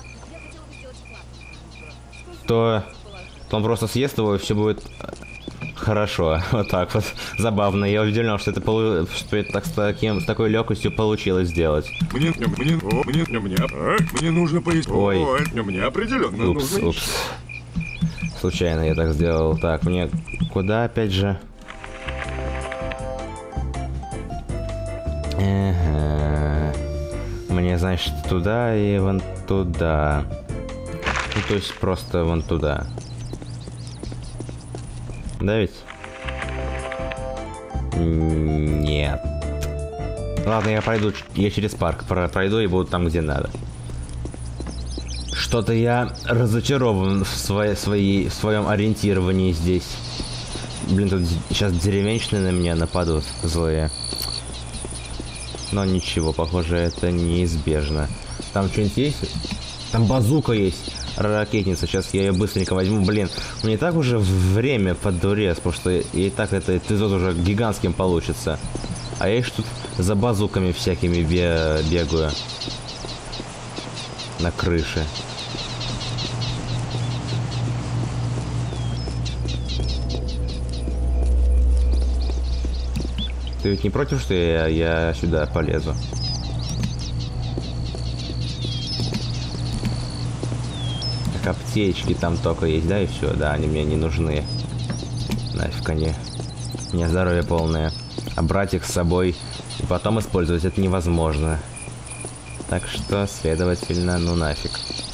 то, то он просто съест его и все будет хорошо. Вот так вот. Забавно. Я удивлен, что это, полу... что это так, с, таким, с такой легкостью получилось сделать. Мне, мне, мне, мне, мне, а? Мне нужно поискать. Ой. Ой, мне определенно Упс, нужно. упс. Случайно я так сделал. Так, мне куда опять же? Ага. Мне, значит, туда и вон туда. Ну, то есть просто вон туда. Да ведь? Нет. Ладно, я пройду, я через парк пройду и буду там, где надо. Что-то я разочарован в, своей, своей, в своем ориентировании здесь. Блин, тут сейчас деревенщины на меня нападут, злые. Но ничего, похоже, это неизбежно. Там что-нибудь есть? Там базука есть. Ракетница, сейчас я ее быстренько возьму. Блин, мне и так уже время под дурец, потому что и так это эпизод уже гигантским получится. А я еще тут за базуками всякими бегаю. На крыше. Ты ведь не против, что я, я сюда полезу? Так, аптечки там только есть, да, и все, да, они мне не нужны. Нафиг они. У меня здоровье полное. А брать их с собой и потом использовать это невозможно. Так что, следовательно, ну нафиг.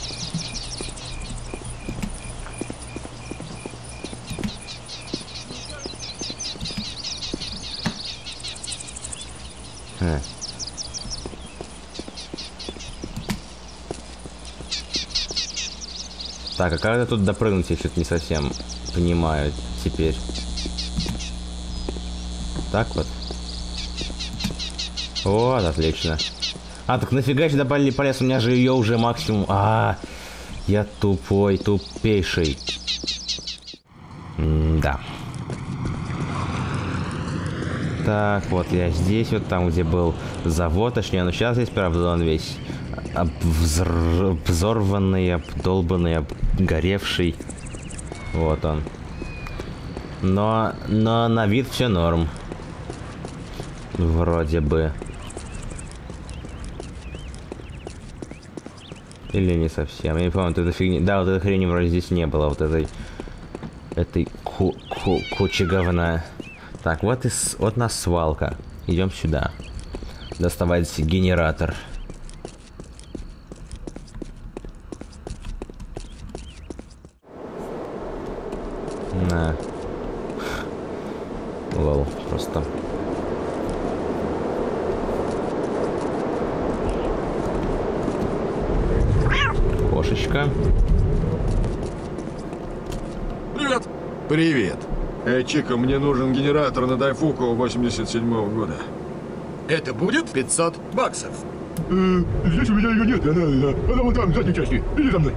Хм. Так, а как я тут допрыгнуть, я что-то не совсем понимаю теперь. Так вот. Вот, отлично. А, так нафига сюда полез? У меня же ее уже максимум. А, я тупой, тупейший. М-да. Так, вот я здесь, вот там, где был завод, точнее, ну сейчас здесь, правда, он весь обвзор... взорванный, обдолбанный, обгоревший. Вот он. Но, но на вид все норм. Вроде бы. Или не совсем. Я не помню, вот этой фигни... Да, вот этой хрени вроде здесь не было, вот этой... Этой ку ку кучи говна. Так, вот, и с... вот нас свалка. Идем сюда. Доставать генератор. На. Лол, просто. Кошечка. Привет. Привет. Эй, Чика, мне нужен генератор на Дайфуку восемьдесят седьмого года. Это будет пятьсот баксов. Э, здесь у меня ее нет, она, она, она вон там, в задней части. Иди за мной.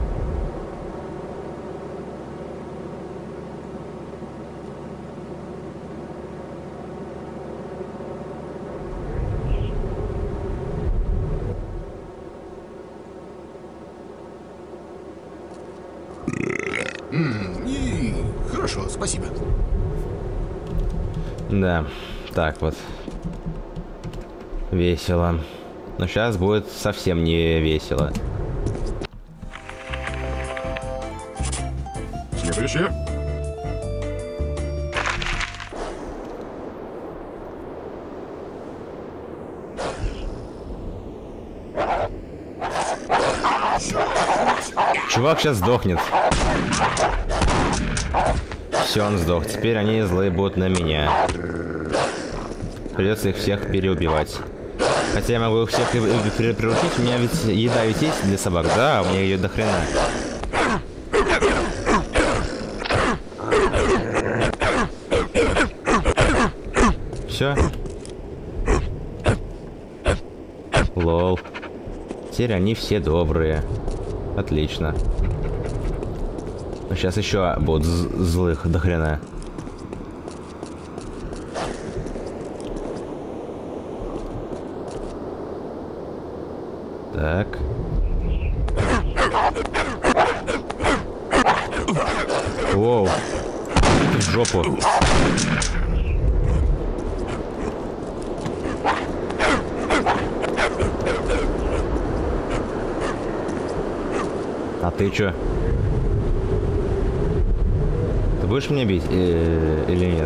И... Хорошо, спасибо. Да, так вот. Весело. Но сейчас будет совсем не весело. Следующее. Чувак сейчас сдохнет. Все, он сдох. Теперь они злые будут на меня. Придется их всех переубивать. Хотя я могу их всех приручить. У меня ведь еда ведь есть для собак. Да, у меня ее до хрена. Все. Лол. Теперь они все добрые. Отлично. Сейчас еще будут злых до хрена. Так. Воу. В жопу. А ты чё? Ты будешь меня бить э, или нет?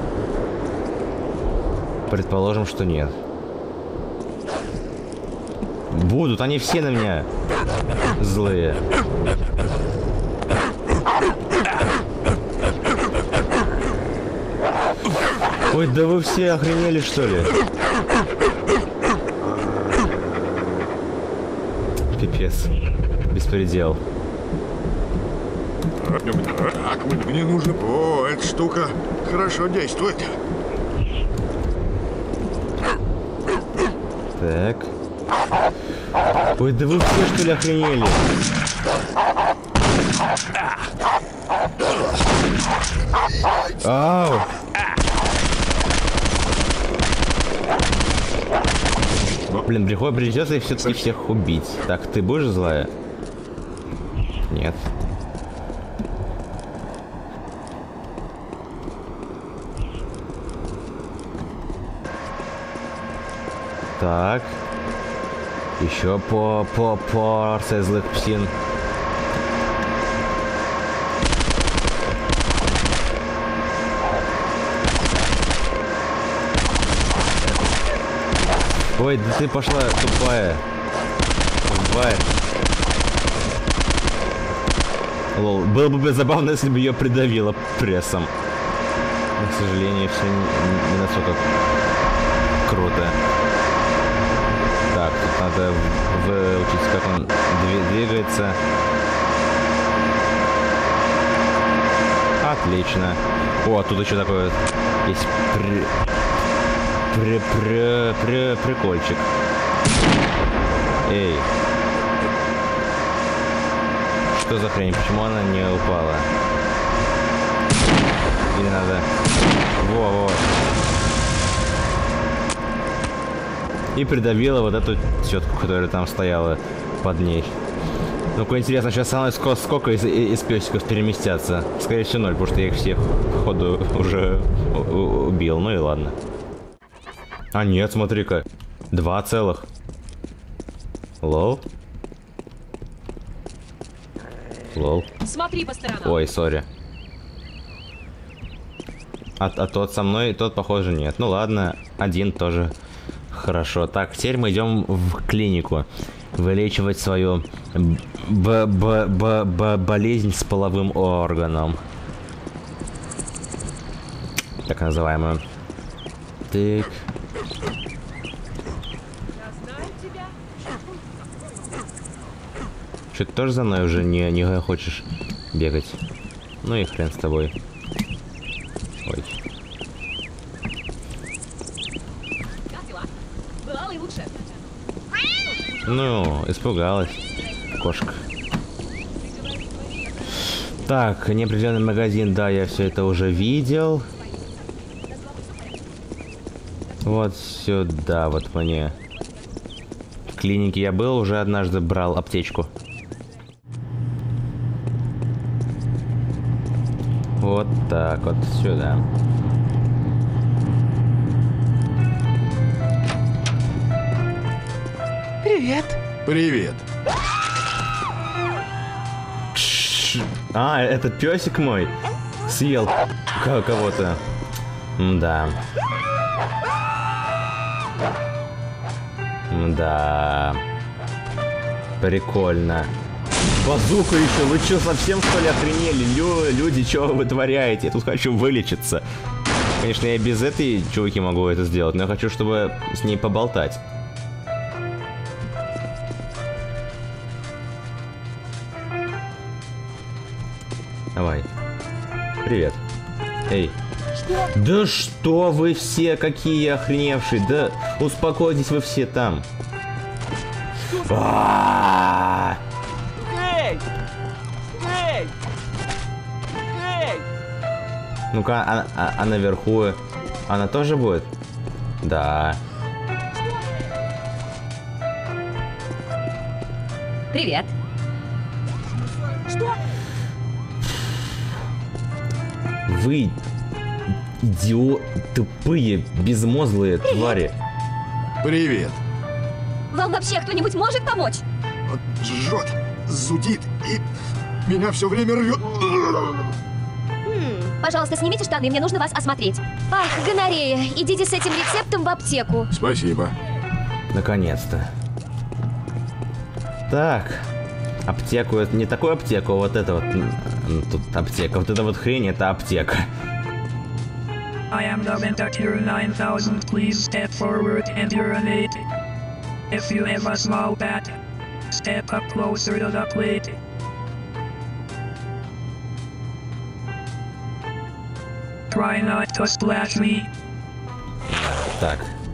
Предположим, что нет. Будут, они все на меня злые. Ой, да вы все охренели, что ли? Пипец. Беспредел. Так, мне нужно... О, эта штука хорошо действует. Так. Ой, да вы все, что ли, охренели? Ау! Блин, приходит, придется их все-таки всех убить. Так, ты будешь злая? Нет. Так. Еще по по порция злых псин. Ой, да ты пошла тупая. Тупая. Лол, было бы забавно, если бы ее придавило прессом. Но, к сожалению, все не, не настолько круто. Так, тут надо выучить, как он двигается. Отлично. О, тут еще такой есть при... При... При... При... прикольчик. Эй. Что за хрень? Почему она не упала? Или надо... Во-во. И придавила вот эту тетку, которая там стояла под ней. Ну-ка, интересно, сейчас со мной сколько из, из песиков переместятся? Скорее всего, ноль, потому что я их всех, походу, уже убил. Ну и ладно. А нет, смотри-ка. Два целых. Лол. Лол. Смотри по сторонам. Ой, сори. А, а тот со мной, тот, похоже, нет. Ну ладно, один тоже хорошо. Так, теперь мы идем в клинику. Вылечивать свою б б б б болезнь с половым органом. Так называемую. Так. Что, ты тоже за мной уже не, не хочешь бегать? Ну и хрен с тобой. Ой. Ну, испугалась. Кошка. Так, неопределенный магазин, да, я все это уже видел. Вот сюда, вот мне. В клинике я был, уже однажды брал аптечку. Вот так вот, сюда. Привет. Привет. А, этот песик мой съел кого-то. Да. Да. Прикольно. Базука еще, вы что, совсем что ли охренели? Лю люди, что вы вытворяете? Я тут хочу вылечиться. Конечно, я без этой чуваки могу это сделать, но я хочу, чтобы с ней поболтать. Давай. Привет. Эй. Что? Да что вы все, какие охреневшие. Да успокойтесь вы все там. А-а-а! Эй! Эй! Эй! Ну-ка, а, а, а наверху она тоже будет? Да. Привет. Что? Вы идиот, тупые, безмозглые твари. Привет. Вам вообще кто-нибудь может помочь? Вот жжет, зудит и меня все время рвет. Хм, пожалуйста, снимите штаны, мне нужно вас осмотреть. Ах, гонорея, идите с этим рецептом в аптеку. Спасибо. Наконец-то. Так. Аптеку, это не такую аптеку, а вот это вот. Тут аптека. Вот эта вот хрень, это аптека. I am the Ventacure nine thousand. Please step forward and urinate. If you have a small bat, step up closer to the plate. Try not to splash me. Так.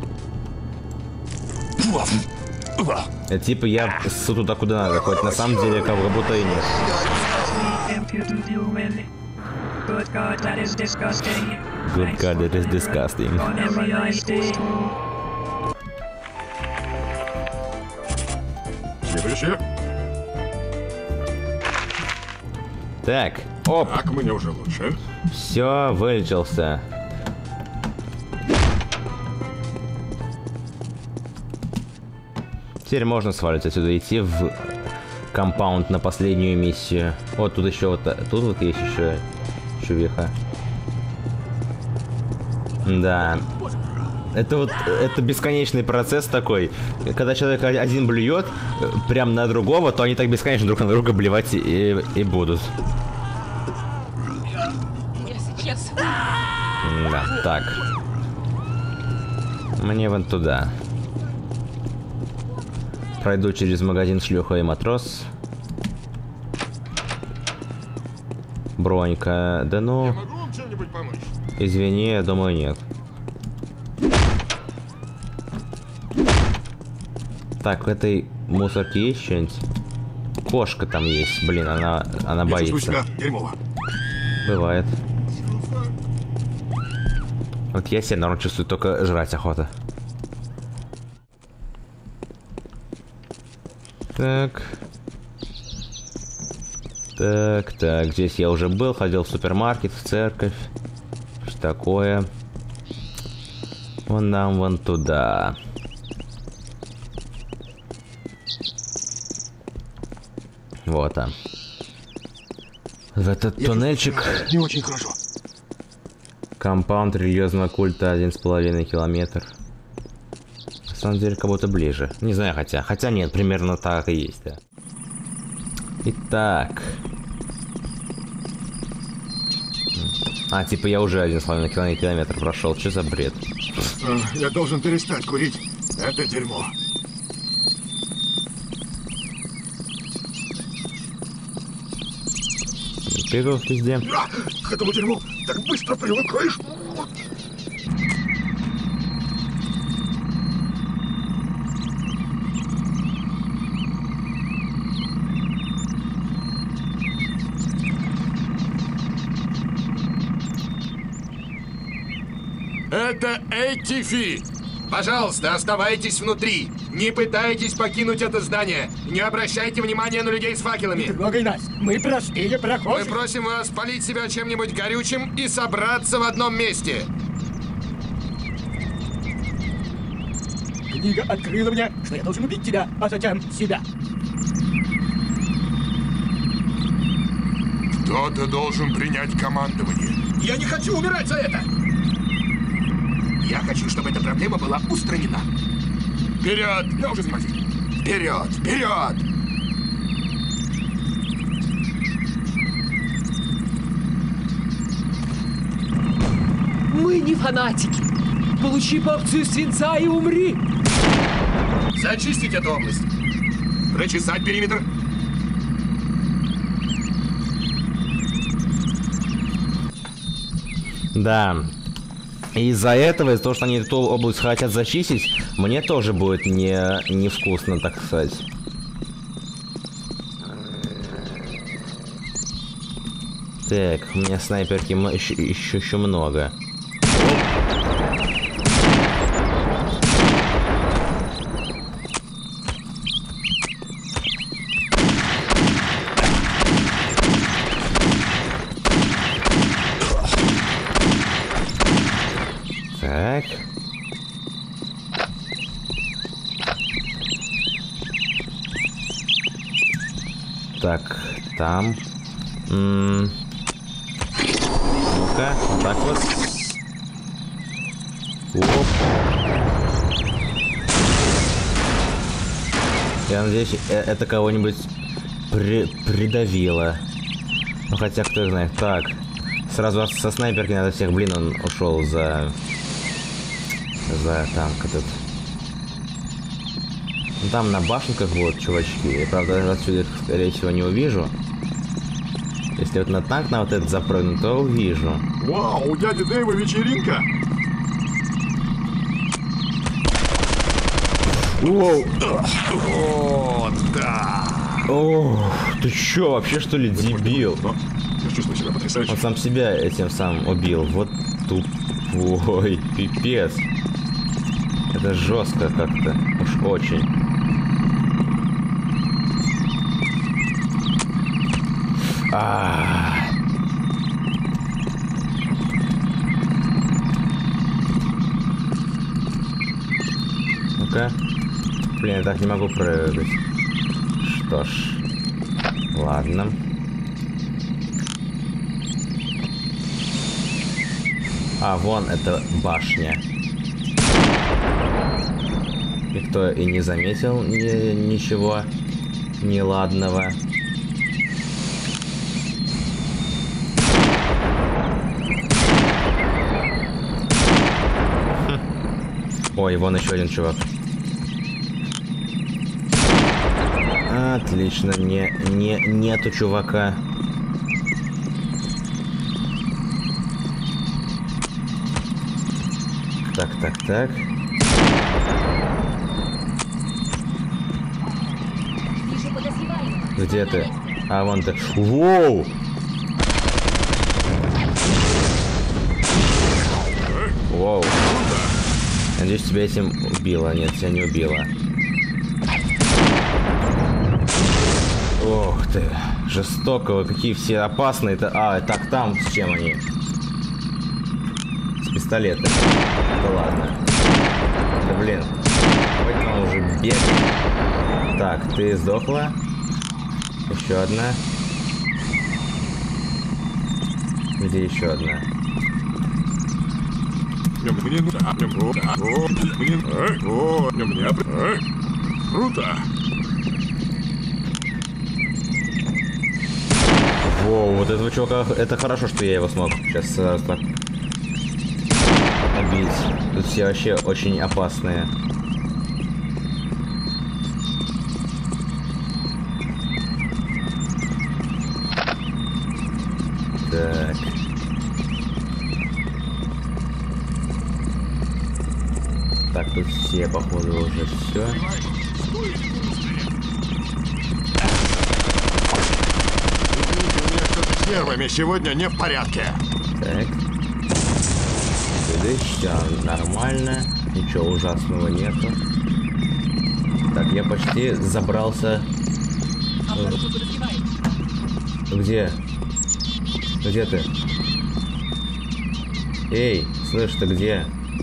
Это типа я ссу туда, куда надо, хоть на самом деле как будто и нет. Good God, that is disgusting. Good God, that is disgusting. On every ice day. Следующее. Так, оп, Так, мне уже лучше. все, вылечился. Теперь можно свалить отсюда, идти в компаунд на последнюю миссию. Вот тут еще вот, тут вот есть еще чувиха. Да. Это вот, это бесконечный процесс такой. Когда человек один блюет прям на другого, то они так бесконечно друг на друга блевать и, и будут. Yes, yes. Да, так. Мне вон туда. Пройду через магазин шлюха и матрос. Бронька. Да ну. Могу вам чем-нибудь помочь? Извини, я думаю, нет. Так, в этой мусорке есть что-нибудь? Кошка там есть. Блин, она, она Я боится. чувствую себя дерьмово. Бывает. Вот я себя норм чувствую, только жрать охота. так. Так, так, здесь я уже был, ходил в супермаркет, в церковь. Что такое? Вон нам, вон туда. Вот там. В этот Я туннельчик. Не очень хорошо. Компаунд религиозного культа один с половиной километр. На самом деле, как будто ближе. Не знаю, хотя. Хотя нет, примерно так и есть, да. Итак. А, типа я уже один с половиной километр прошел. Что за бред? А, я должен перестать курить. Это дерьмо. Ты тут везде. А, к этому дерьму так быстро привыкаешь. Это Эйтифи. Пожалуйста, оставайтесь внутри. Не пытайтесь покинуть это здание. Не обращайте внимания на людей с факелами. Трогай нас. Мы простые Мы прохожие. просим вас полить себя чем-нибудь горючим и собраться в одном месте. Книга открыла мне, что я должен убить тебя, а затем себя. Кто-то должен принять командование. Я не хочу умирать за это. Я хочу, чтобы эта проблема была устранена. Вперед! Я уже занимаюсь. Вперед! Вперед! Мы не фанатики. Получи порцию свинца и умри. Зачистить эту область. Прочесать периметр. Да. Из-за этого, из-за того, что они эту область хотят зачистить, мне тоже будет не невкусно, так сказать. Так, у меня снайперки еще, еще, еще много. Так. Так, там. М-м. Ну-ка, вот так вот. Оп. Я надеюсь, э- это кого-нибудь при- придавило. Ну хотя, кто их знает. Так. Сразу со снайперки надо всех, блин, он ушел за... За танк этот. Ну, там на башенках вот, чувачки. Я, правда, отсюда их, скорее всего, не увижу. Если вот на танк на вот этот запрыгну, то увижу. Вау, у дяди Дэйва вечеринка. Воу! О, да. О, ты чё, вообще что ли, дебил? Но я чувствую себя потрясающе. Он сам себя этим самым убил. Вот тупой, пипец. Это жестко как-то. Уж очень. А. Ну-ка. Блин, я так не могу прыгать. Что ж. Ладно. А, вон это башня. Никто и не заметил ни, ничего неладного. Хм. Ой, вон еще один чувак. Отлично, не, не, нету чувака. Так, так, так. Вижу подозреваемого. Где ты? А, вон ты. Воу! Воу. Надеюсь, тебя этим убило. Нет, тебя не убило. Ох ты, жестоко, какие все опасные-то. А, так там с чем они? С пистолетом. Да ладно. Да блин. Давайте нам уже бегать. Так, ты сдохла. Еще одна. Где еще одна? Мне мне круто. Воу, вот этого чувака, это хорошо, что я его смог сейчас сразу так убить. Тут все вообще очень опасные. Так. Так, тут все, походу, уже все. С нервами сегодня не в порядке. Так. Все нормально. Ничего ужасного нету. Так, я почти забрался. Где? Где ты? Эй, слышь, ты где?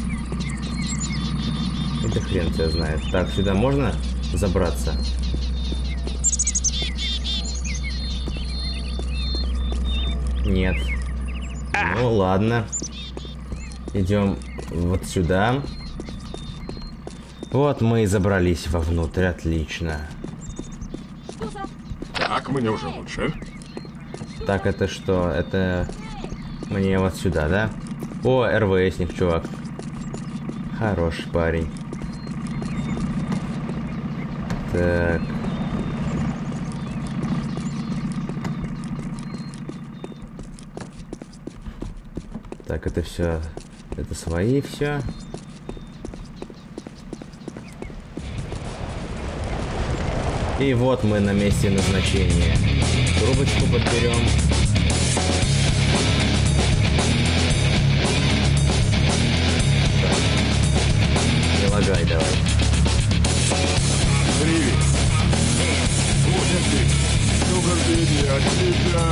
Это хрен тебя знает. Так, сюда можно забраться? Нет. Ну ладно. Идем вот сюда. Вот мы и забрались вовнутрь. Отлично. Так, мне уже лучше. Так, это что? Это мне вот сюда, да? О, РВСник, чувак. Хороший парень. Так. Так, это все. Это свои все. И вот мы на месте назначения. Трубочку подберем. Так. Не лагай давай. Привет. Вот ты. Что гордение от тебя.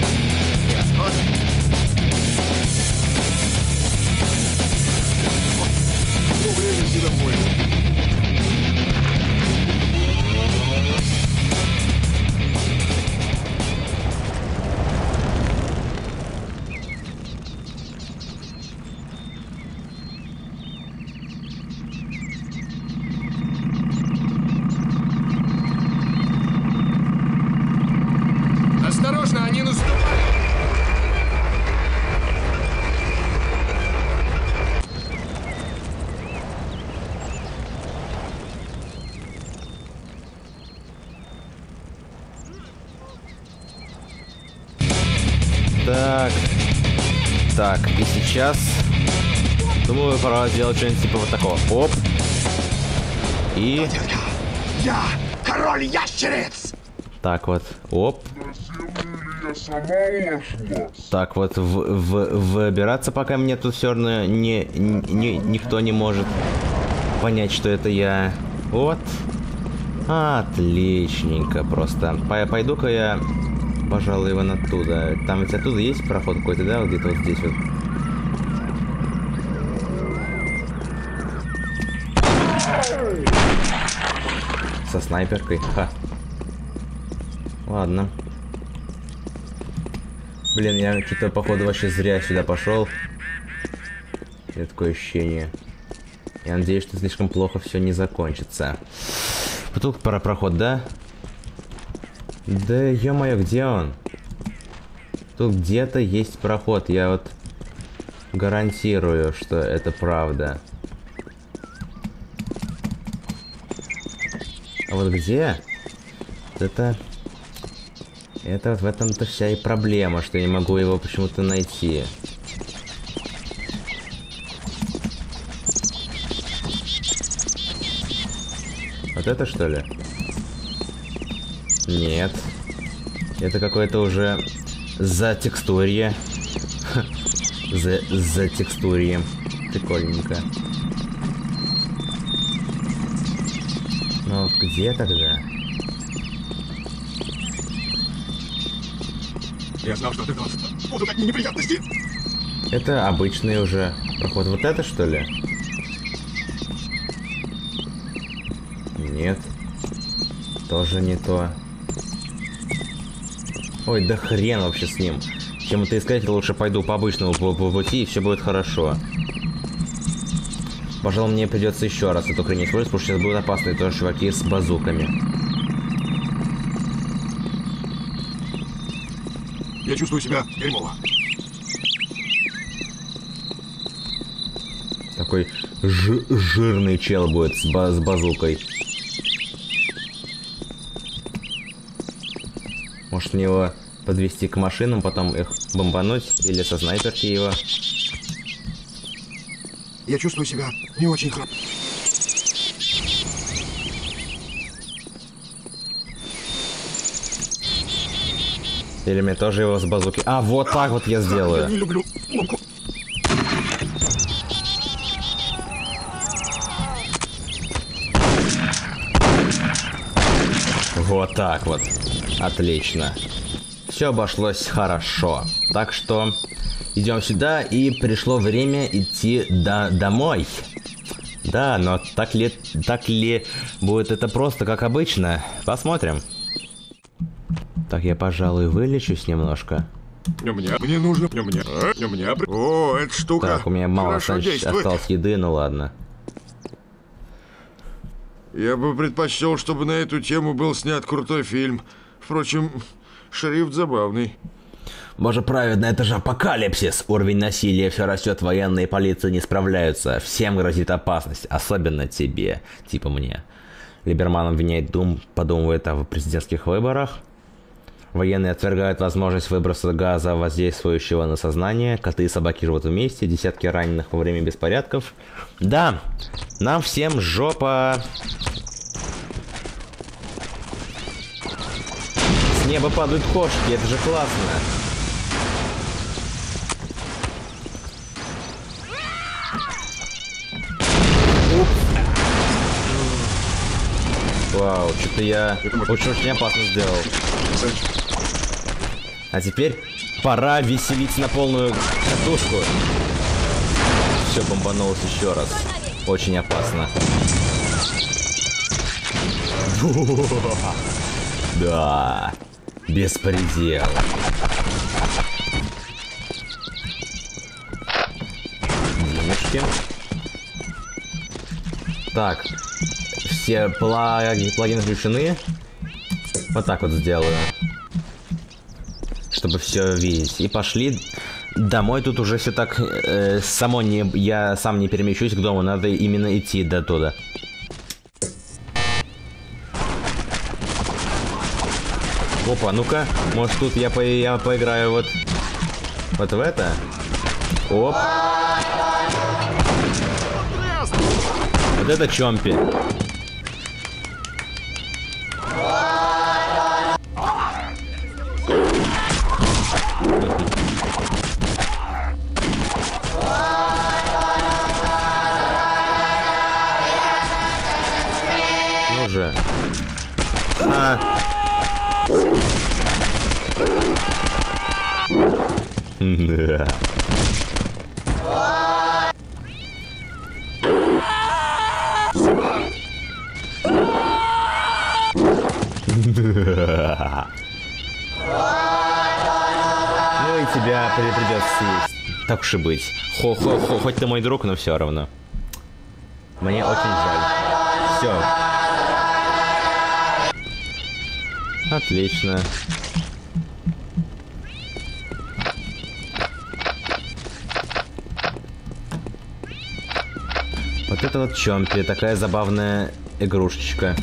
Ну, время иди домой. Осторожно, они наступают! Так. Так, и сейчас... Думаю, пора сделать что-нибудь типа вот такого. Оп. И... Я король ящериц! Так вот. Оп. Так вот, в, в, выбираться пока мне тут все равно не, не, никто не может понять, что это я. Вот. Отличненько просто. Пойду-ка я, пожалуй, вон оттуда. Там ведь оттуда есть проход какой-то, да? Вот где-то вот здесь вот. Со снайперкой. Ха. Ладно. Блин, я что-то, походу, вообще зря сюда пошел. Это такое ощущение. Я надеюсь, что слишком плохо все не закончится. Тут про проход, да? Да ё-моё, где он? Тут где-то есть проход. Я вот гарантирую, что это правда. А вот где? Это... Это вот в этом-то вся и проблема, что я не могу его почему-то найти. Вот это что ли? Нет. Это какое-то уже затекстурье. За затекстурье. Прикольненько. Но где тогда? Я знал, что ты должен. Будут одни неприятности. Это обычный уже проход. Вот это, что ли? Нет. Тоже не то. Ой, да хрен вообще с ним. Чем это искать, лучше пойду по обычному пути, и все будет хорошо. Пожалуй, мне придется еще раз эту хрень использовать, потому что сейчас будут опасные тоже чуваки с базуками. Я чувствую себя дерьмово. Такой ж жирный чел будет с, ба с базукой. Может мне его подвести к машинам, потом их бомбануть или со снайперки его. Я чувствую себя не очень хорошо. Или мне тоже его с базуки. А, вот так вот я сделаю. Я не люблю луку. Вот так вот. Отлично. Все обошлось хорошо. Так что идем сюда, и пришло время идти до домой. Да, но так ли, так ли будет это просто, как обычно? Посмотрим. Так, я, пожалуй, вылечусь немножко. У меня, мне нужно, у меня, у меня, о, эта штука. Так, у меня мало хорошо значит, действует. осталось еды, ну ладно. Я бы предпочел, чтобы на эту тему был снят крутой фильм. Впрочем, шрифт забавный. Боже праведно, это же апокалипсис. Уровень насилия все растет, военные и полиция не справляются. Всем грозит опасность, особенно тебе, типа мне. Либерман обвиняет Дум, подумывает о президентских выборах. Военные отвергают возможность выброса газа, воздействующего на сознание. Коты и собаки живут вместе, десятки раненых во время беспорядков. Да, нам всем жопа. С неба падают кошки, это же классно. Вау, что-то я очень-очень опасно сделал. А теперь пора веселиться на полную катушку. Все, бомбанулось еще раз. Очень опасно. Да, беспредел. Денежки. Так, все плаги, плагины включены. Вот так вот сделаю. Чтобы все видеть. И пошли домой. Тут уже все так э, само не... Я сам не перемещусь к дому. Надо именно идти до туда. Опа, ну-ка. Может тут я, по я поиграю вот... Вот в это? Оп. Вот это чомпи. Ну же. А. Да. Ну и тебя придется съесть. Так уж и быть. Хо-хо-хо, хоть ты мой друг, но все равно. Мне очень жаль. Все. Отлично. Вот это вот чомпи, такая забавная игрушечка.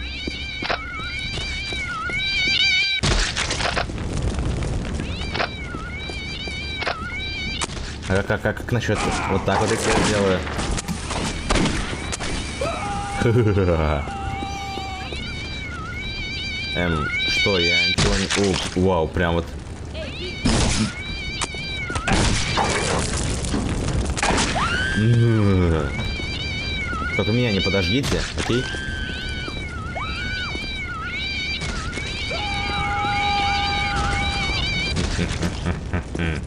А как, как, как, как насчет вот так вот я сделаю? Эм, что, я ничего не... Уп, вау, прям вот... Только меня не подождите, окей? М.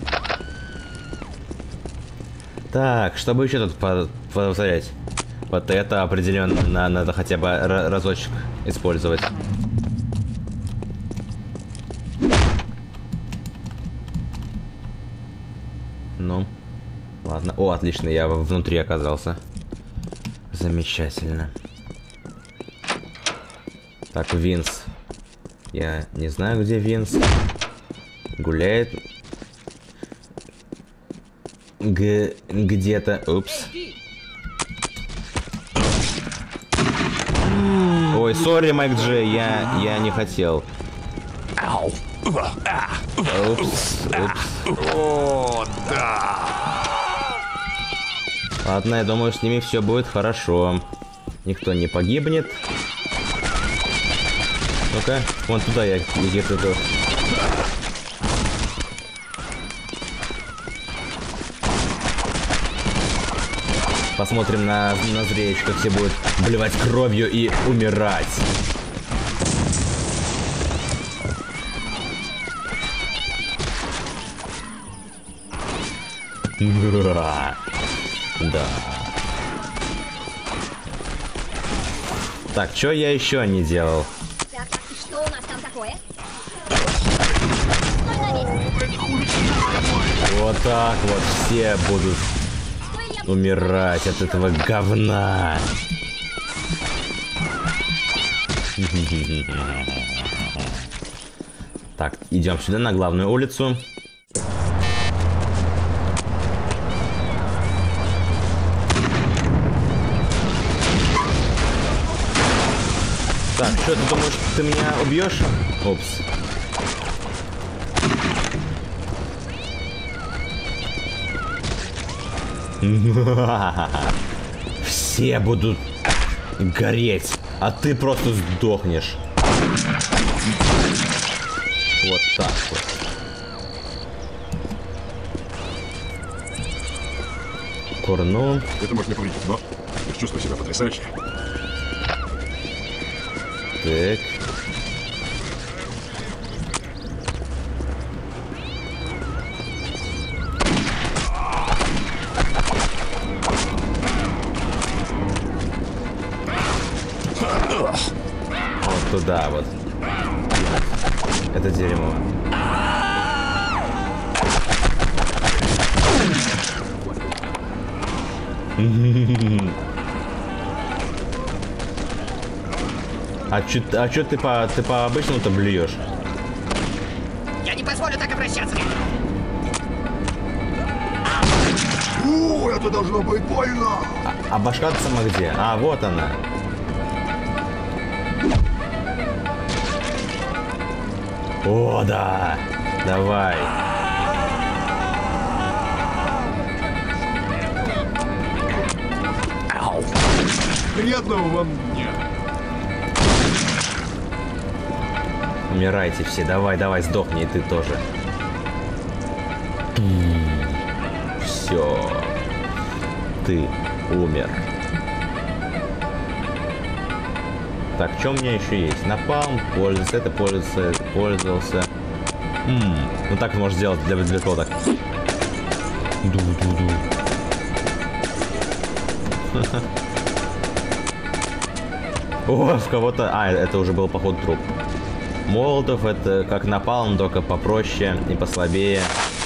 Так, чтобы еще тут по повторять. Вот это определенно надо хотя бы разочек использовать. Ну, ладно. О, отлично, я внутри оказался. Замечательно. Так, Винс. Я не знаю, где Винс. Гуляет. Г где-то. Упс. Ой, сори, Майк Джей, я, я не хотел. Упс, упс. О, да. Ладно, я думаю, с ними все будет хорошо. Никто не погибнет. Ну-ка, вон туда я где-то... Посмотрим на, на зрелище, как все будут блевать кровью и умирать. Да. Так, что я еще не делал? Так, что у нас там такое? Вот так вот все будут умирать от этого говна. Так, идем сюда, на главную улицу. Так, что, ты думаешь, ты меня убьешь? Упс. Все будут гореть, а ты просто сдохнешь. Вот так вот. Курну. Это может не повредить, но я чувствую себя потрясающе. Так. Вот туда вот. Это дерьмо. А чё, а чё ты по, ты по обычному-то блюешь? Я не позволю так обращаться. У, это должно быть больно! А, а башка-то сама где? А, вот она. О, да! Давай! Приятного вам дня! Умирайте все, давай, давай, сдохни, и ты тоже. Все. Ты умер. Так, что у меня еще есть? Напалм, пользоваться, это пользовался, пользовался. М-м, ну так можно сделать для, для того так. Ду-ду-ду. О, в кого-то... А, это уже был, походу, труп. Молотов это как напалм, только попроще и послабее.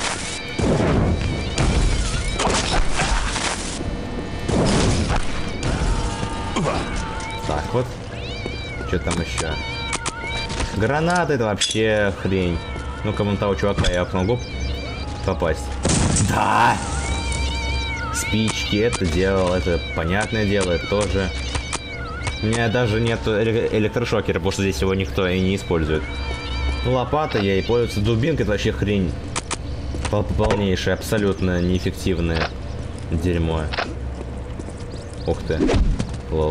Так вот. Что там еще? Гранаты это вообще хрень. Ну-ка, вон того чувака я смогу попасть. Да! Спички это делал, это понятное дело, это тоже. У меня даже нет электрошокера, потому что здесь его никто и не использует. Ну, лопата я и пользуюсь. Дубинка это вообще хрень. Полнейшая, абсолютно неэффективное дерьмо. Ух ты. Лол.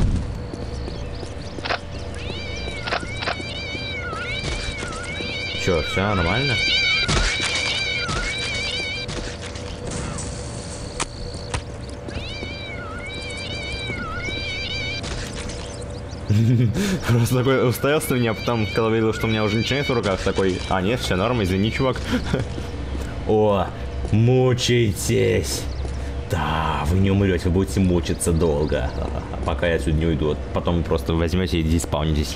Чё, все нормально? Просто такой уставился на меня, потом, когда увидел, что у меня уже ничего нет в руках, такой, а нет, все норм, извини, чувак. О, мучайтесь. Да, вы не умрете, вы будете мучиться долго. Пока я отсюда не уйду. Потом просто возьмете и диспаунитесь.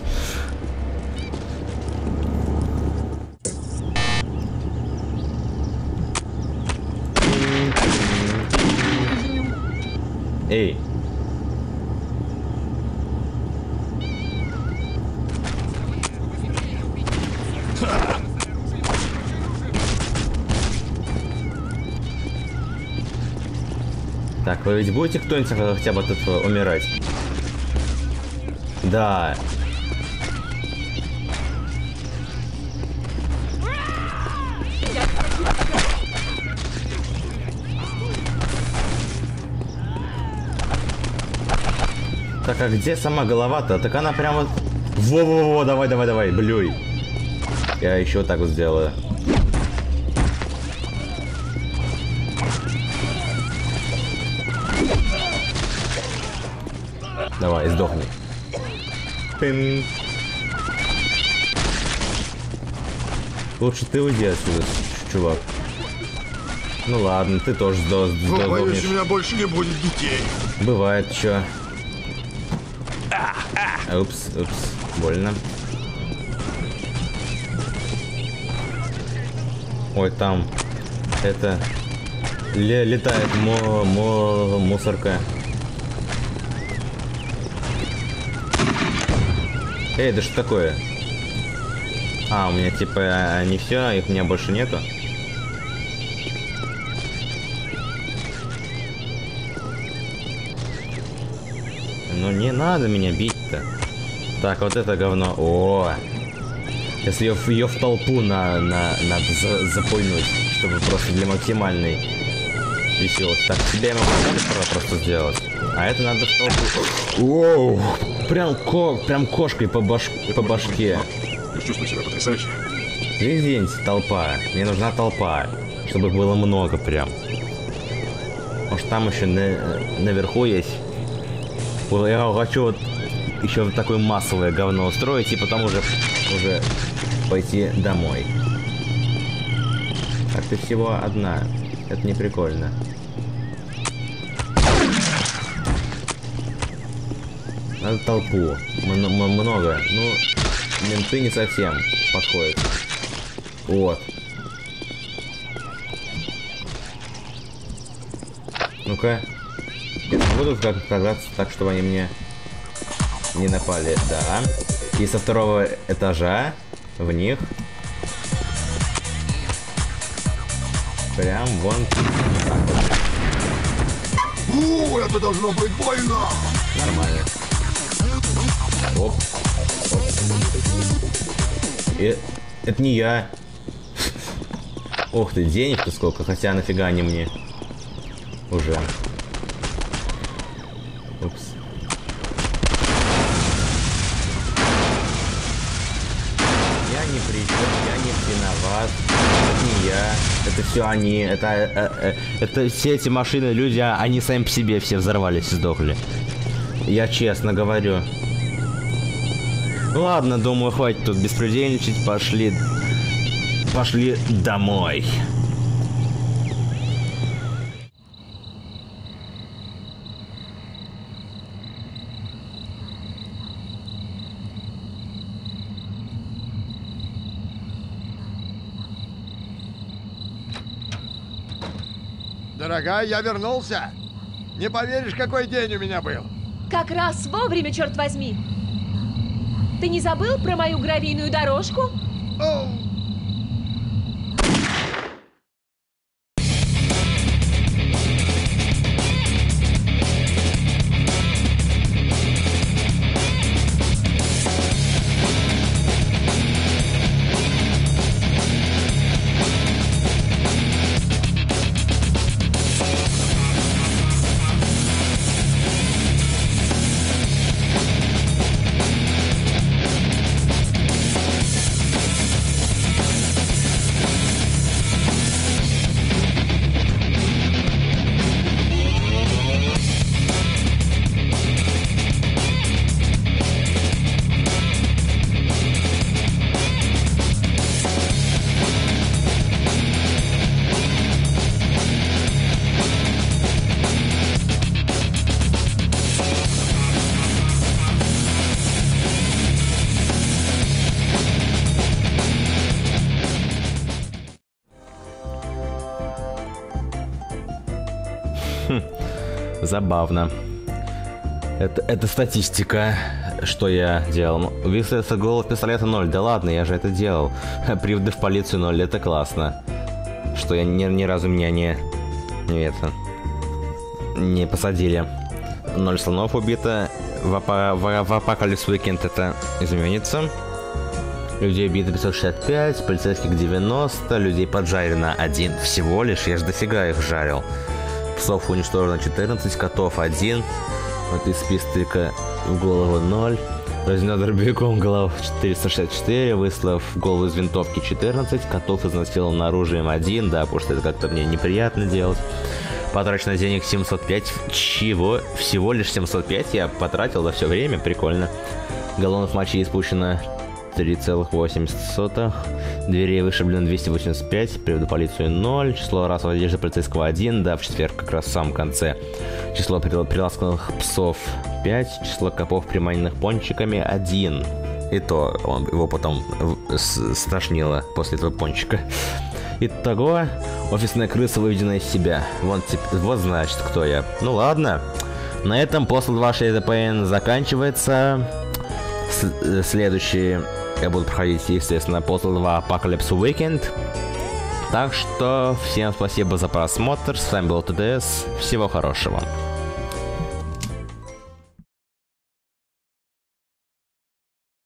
Эй. Так, вы ведь будете кто-нибудь хотя бы от этого умирать? Да. Так, а где сама голова-то? Так она прям вот... Во-во-во, давай, давай, давай, блюй. Я еще так вот сделаю. Давай, сдохни. Пин. Лучше ты уйди отсюда, чувак. Ну ладно, ты тоже сдох. Ну, боюсь, у меня больше не будет детей. Бывает, чё. Упс, упс, больно. Ой, там это ле летает мо мо мусорка. Эй, да что такое? А, у меня типа не все, их у меня больше нету. Ну не надо меня бить-то. Так, вот это говно. О, сейчас ее, ее в толпу на, на, надо за, запульнуть, чтобы просто для максимальной веселости. Так, себя я могу просто сделать. А это надо в толпу. Воу, прям, ко, прям кошкой по, баш, по башке. Я чувствую себя потрясающе. Извините, толпа. Мне нужна толпа, чтобы их было много прям. Может там еще на, наверху есть. Я хочу вот еще вот такое массовое говно устроить и потом уже, уже пойти домой. Так, ты всего одна. Это не прикольно. Надо толпу. М- много. Ну, менты не совсем подходят. Вот. Ну-ка. Я буду как казаться так, чтобы они мне не напали. Да. И со второго этажа в них прям вон так вот. У, это должно быть больно. Нормально. Оп. Оп. И это не я. Ух ты, денег-то сколько, хотя нафига они мне. Уже. Упс. Я ни при чем, я не виноват. Это не я. Это все они. Это, э, э, это все эти машины, люди, они сами по себе все взорвались и сдохли. Я честно говорю. Ладно, думаю, хватит тут беспредельничать. Пошли. Пошли домой. Дорогая, я вернулся. Не поверишь, какой день у меня был. Как раз вовремя, черт возьми. Ты не забыл про мою гравийную дорожку? О, Хм, забавно. Это, это статистика, что я делал. Выстрелился голов пистолета ноль. Да ладно, я же это делал. Приводы в полицию ноль, это классно. Что я ни, ни разу меня не... Не это... Не посадили. Ноль слонов убито. В, апа, в, в Apocalypse Weekend это изменится. Людей убито пятьсот шестьдесят пять, полицейских девяносто, людей поджарено один всего лишь, я же дофига их жарил. Псов уничтожено четырнадцать, котов один. Вот из пистолика в голову ноль. Разнес дробовиком голов четыреста шестьдесят четыре, выслав голову из винтовки четырнадцать, котов изнасилован оружием один, да, потому что это как-то мне неприятно делать. Потрачено денег семьсот пять. Чего? Всего лишь семьсот пять я потратил за все время, прикольно. Галлонов мочи испущено три целых восемьдесят сотых. Дверей вышиблено двести восемьдесят пять. Приводу полицию ноль. Число раз в одежде полицейского один. Да, в четверг как раз в самом конце. Число приласканных псов пять. Число копов, приманенных пончиками один. И то он, его потом стошнило после этого пончика. Итого, офисная крыса выведена из себя. Вон, вот значит, кто я. Ну ладно. На этом Postal два шесть дэ пэ эн заканчивается. С следующий я буду проходить, естественно, Postal два Apocalypse Weekend. Так что всем спасибо за просмотр. С вами был тэ дэ эс. Всего хорошего.